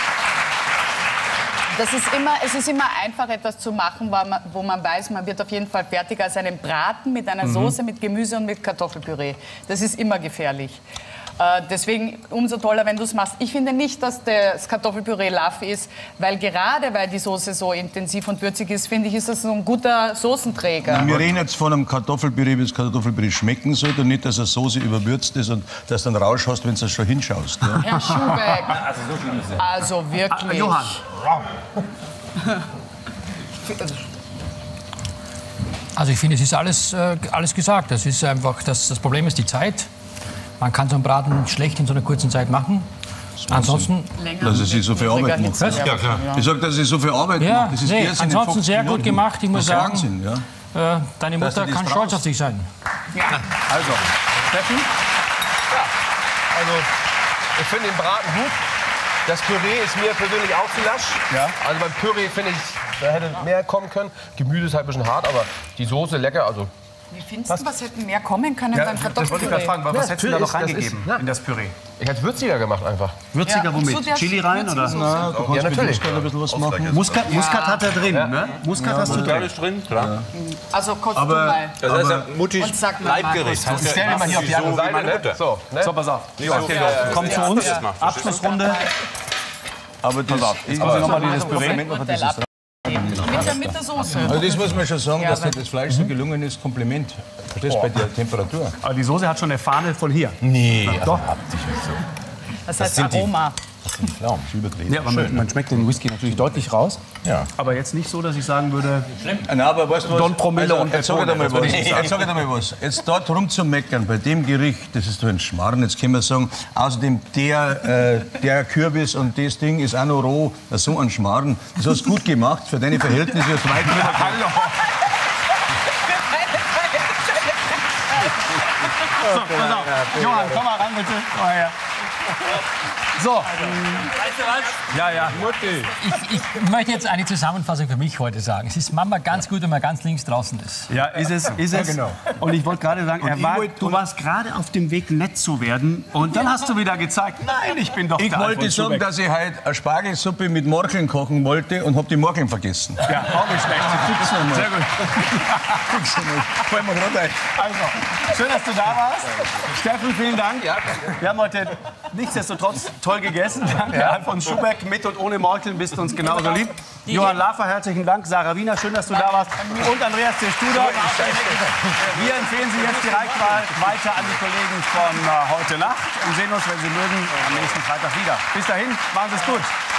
es ist immer einfach, etwas zu machen, wo man weiß, man wird auf jeden Fall fertiger als einen Braten mit einer Soße, mit Gemüse und mit Kartoffelpüree. Das ist immer gefährlich. Deswegen umso toller, wenn du es machst. Ich finde nicht, dass das Kartoffelpüree laff ist, weil gerade weil die Soße so intensiv und würzig ist, finde ich, ist das so ein guter Soßenträger. Wir reden jetzt von einem Kartoffelpüree, wie das Kartoffelpüree schmecken sollte und nicht, dass eine Soße überwürzt ist und dass du dann Rausch hast, wenn du schon hinschaust. Ja? Herr Schubeck, also wirklich. Johann. Also ich finde, es ist alles gesagt. Das ist einfach, das Problem ist die Zeit. Man kann so einen Braten schlecht in so einer kurzen Zeit machen. Ansonsten, dass er sich so viel Arbeit macht. Was? Ja, klar. Ich sage, dass er so viel Arbeit Ja, macht. Das ist nee, erst in den ansonsten 50 sehr gut Minuten. gemacht. Ich muss Das ist sagen, Wahnsinn, ja. deine Dass Mutter du das kann traust. stolz auf dich sein. Also, Steffen? Also, ich finde den Braten gut. Das Püree ist mir persönlich auch zu lasch. Ja. Also beim Püree finde ich, da hätte mehr kommen können. Gemüse ist halt ein bisschen hart, aber die Soße lecker. Also Wie findest du, was hätte mehr kommen können beim Das wollte ich gerade Kartoffelpüree? fragen. Was hättest du da noch das ist- reingegeben ja. in das Püree? ich hätte es würziger gemacht einfach. Würziger Ja, und womit? zu der Chili rein oder? Na, du kannst Ja, mit natürlich. Muskat ein bisschen was machen. Muskat hat er drin, ne? Muskat hast du drin. Ist drin, klar. Also kochst du Aber- mal. Das ist ja Mutti Und sag mal, Leibgericht. Markus, Heißt Stell dir mal hier auf die andere so wie Seite. meine Ne? Mutter. So, ne? So, pass auf. So, Komm zu uns. Ja. Abschlussrunde. Aber das, Jetzt muss ich nochmal das Püree. Mit der Soße. also das muss man schon sagen, dass dir das Fleisch so gelungen ist. Kompliment. Verstehst du, bei der Temperatur? Aber die Soße hat schon eine Fahne von hier. Nee. Doch. Das heißt Aroma. Ja, aber man schmeckt den Whisky natürlich deutlich raus. Ja. Aber jetzt nicht so, dass ich sagen würde, Nein, aber weißt du was? Don Promille und jetzt sag ich dir mal das würde was. ich nicht sagen. Jetzt sag ich dir mal was. Jetzt dort rumzumeckern bei dem Gericht, das ist doch ein Schmarrn. Jetzt können wir sagen, außerdem der Kürbis und das Ding ist auch noch roh. Das ist so ein Schmarrn. Das hast du gut gemacht für deine Verhältnisse. Das weit hallo. So, pass auf. Johann, komm mal ran, bitte. Komm mal her. So. Ja, ja. Ich möchte jetzt eine Zusammenfassung für mich heute sagen. Es ist Mama ganz gut, wenn man ganz links draußen ist. Ja, ist es, ist es. genau. Und ich wollte gerade sagen, du warst gerade auf dem Weg, nett zu werden. Und dann hast du wieder gezeigt, nein, ich bin doch Ich der wollte Alfons sagen, Schubeck. dass ich heute eine Spargelsuppe mit Morkeln kochen wollte und habe die Morkeln vergessen. Ja, auch nicht schlecht. Sehr gut. Fallen wir gerade ein. Also, schön, dass du da warst. Steffen, vielen Dank. Wir haben heute nichtsdestotrotz toll gegessen. Danke, Alfons Schubeck. Mit und ohne Morkeln bist du uns genauso lieb. Johann Lafer, herzlichen Dank. Sarah Wiener, schön, dass du da warst. Und Andreas C. Studer. Wir empfehlen Sie jetzt die Reichwahl weiter an die Kollegen von heute Nacht und sehen uns, wenn Sie mögen, am nächsten Freitag wieder. Bis dahin, machen Sie es gut.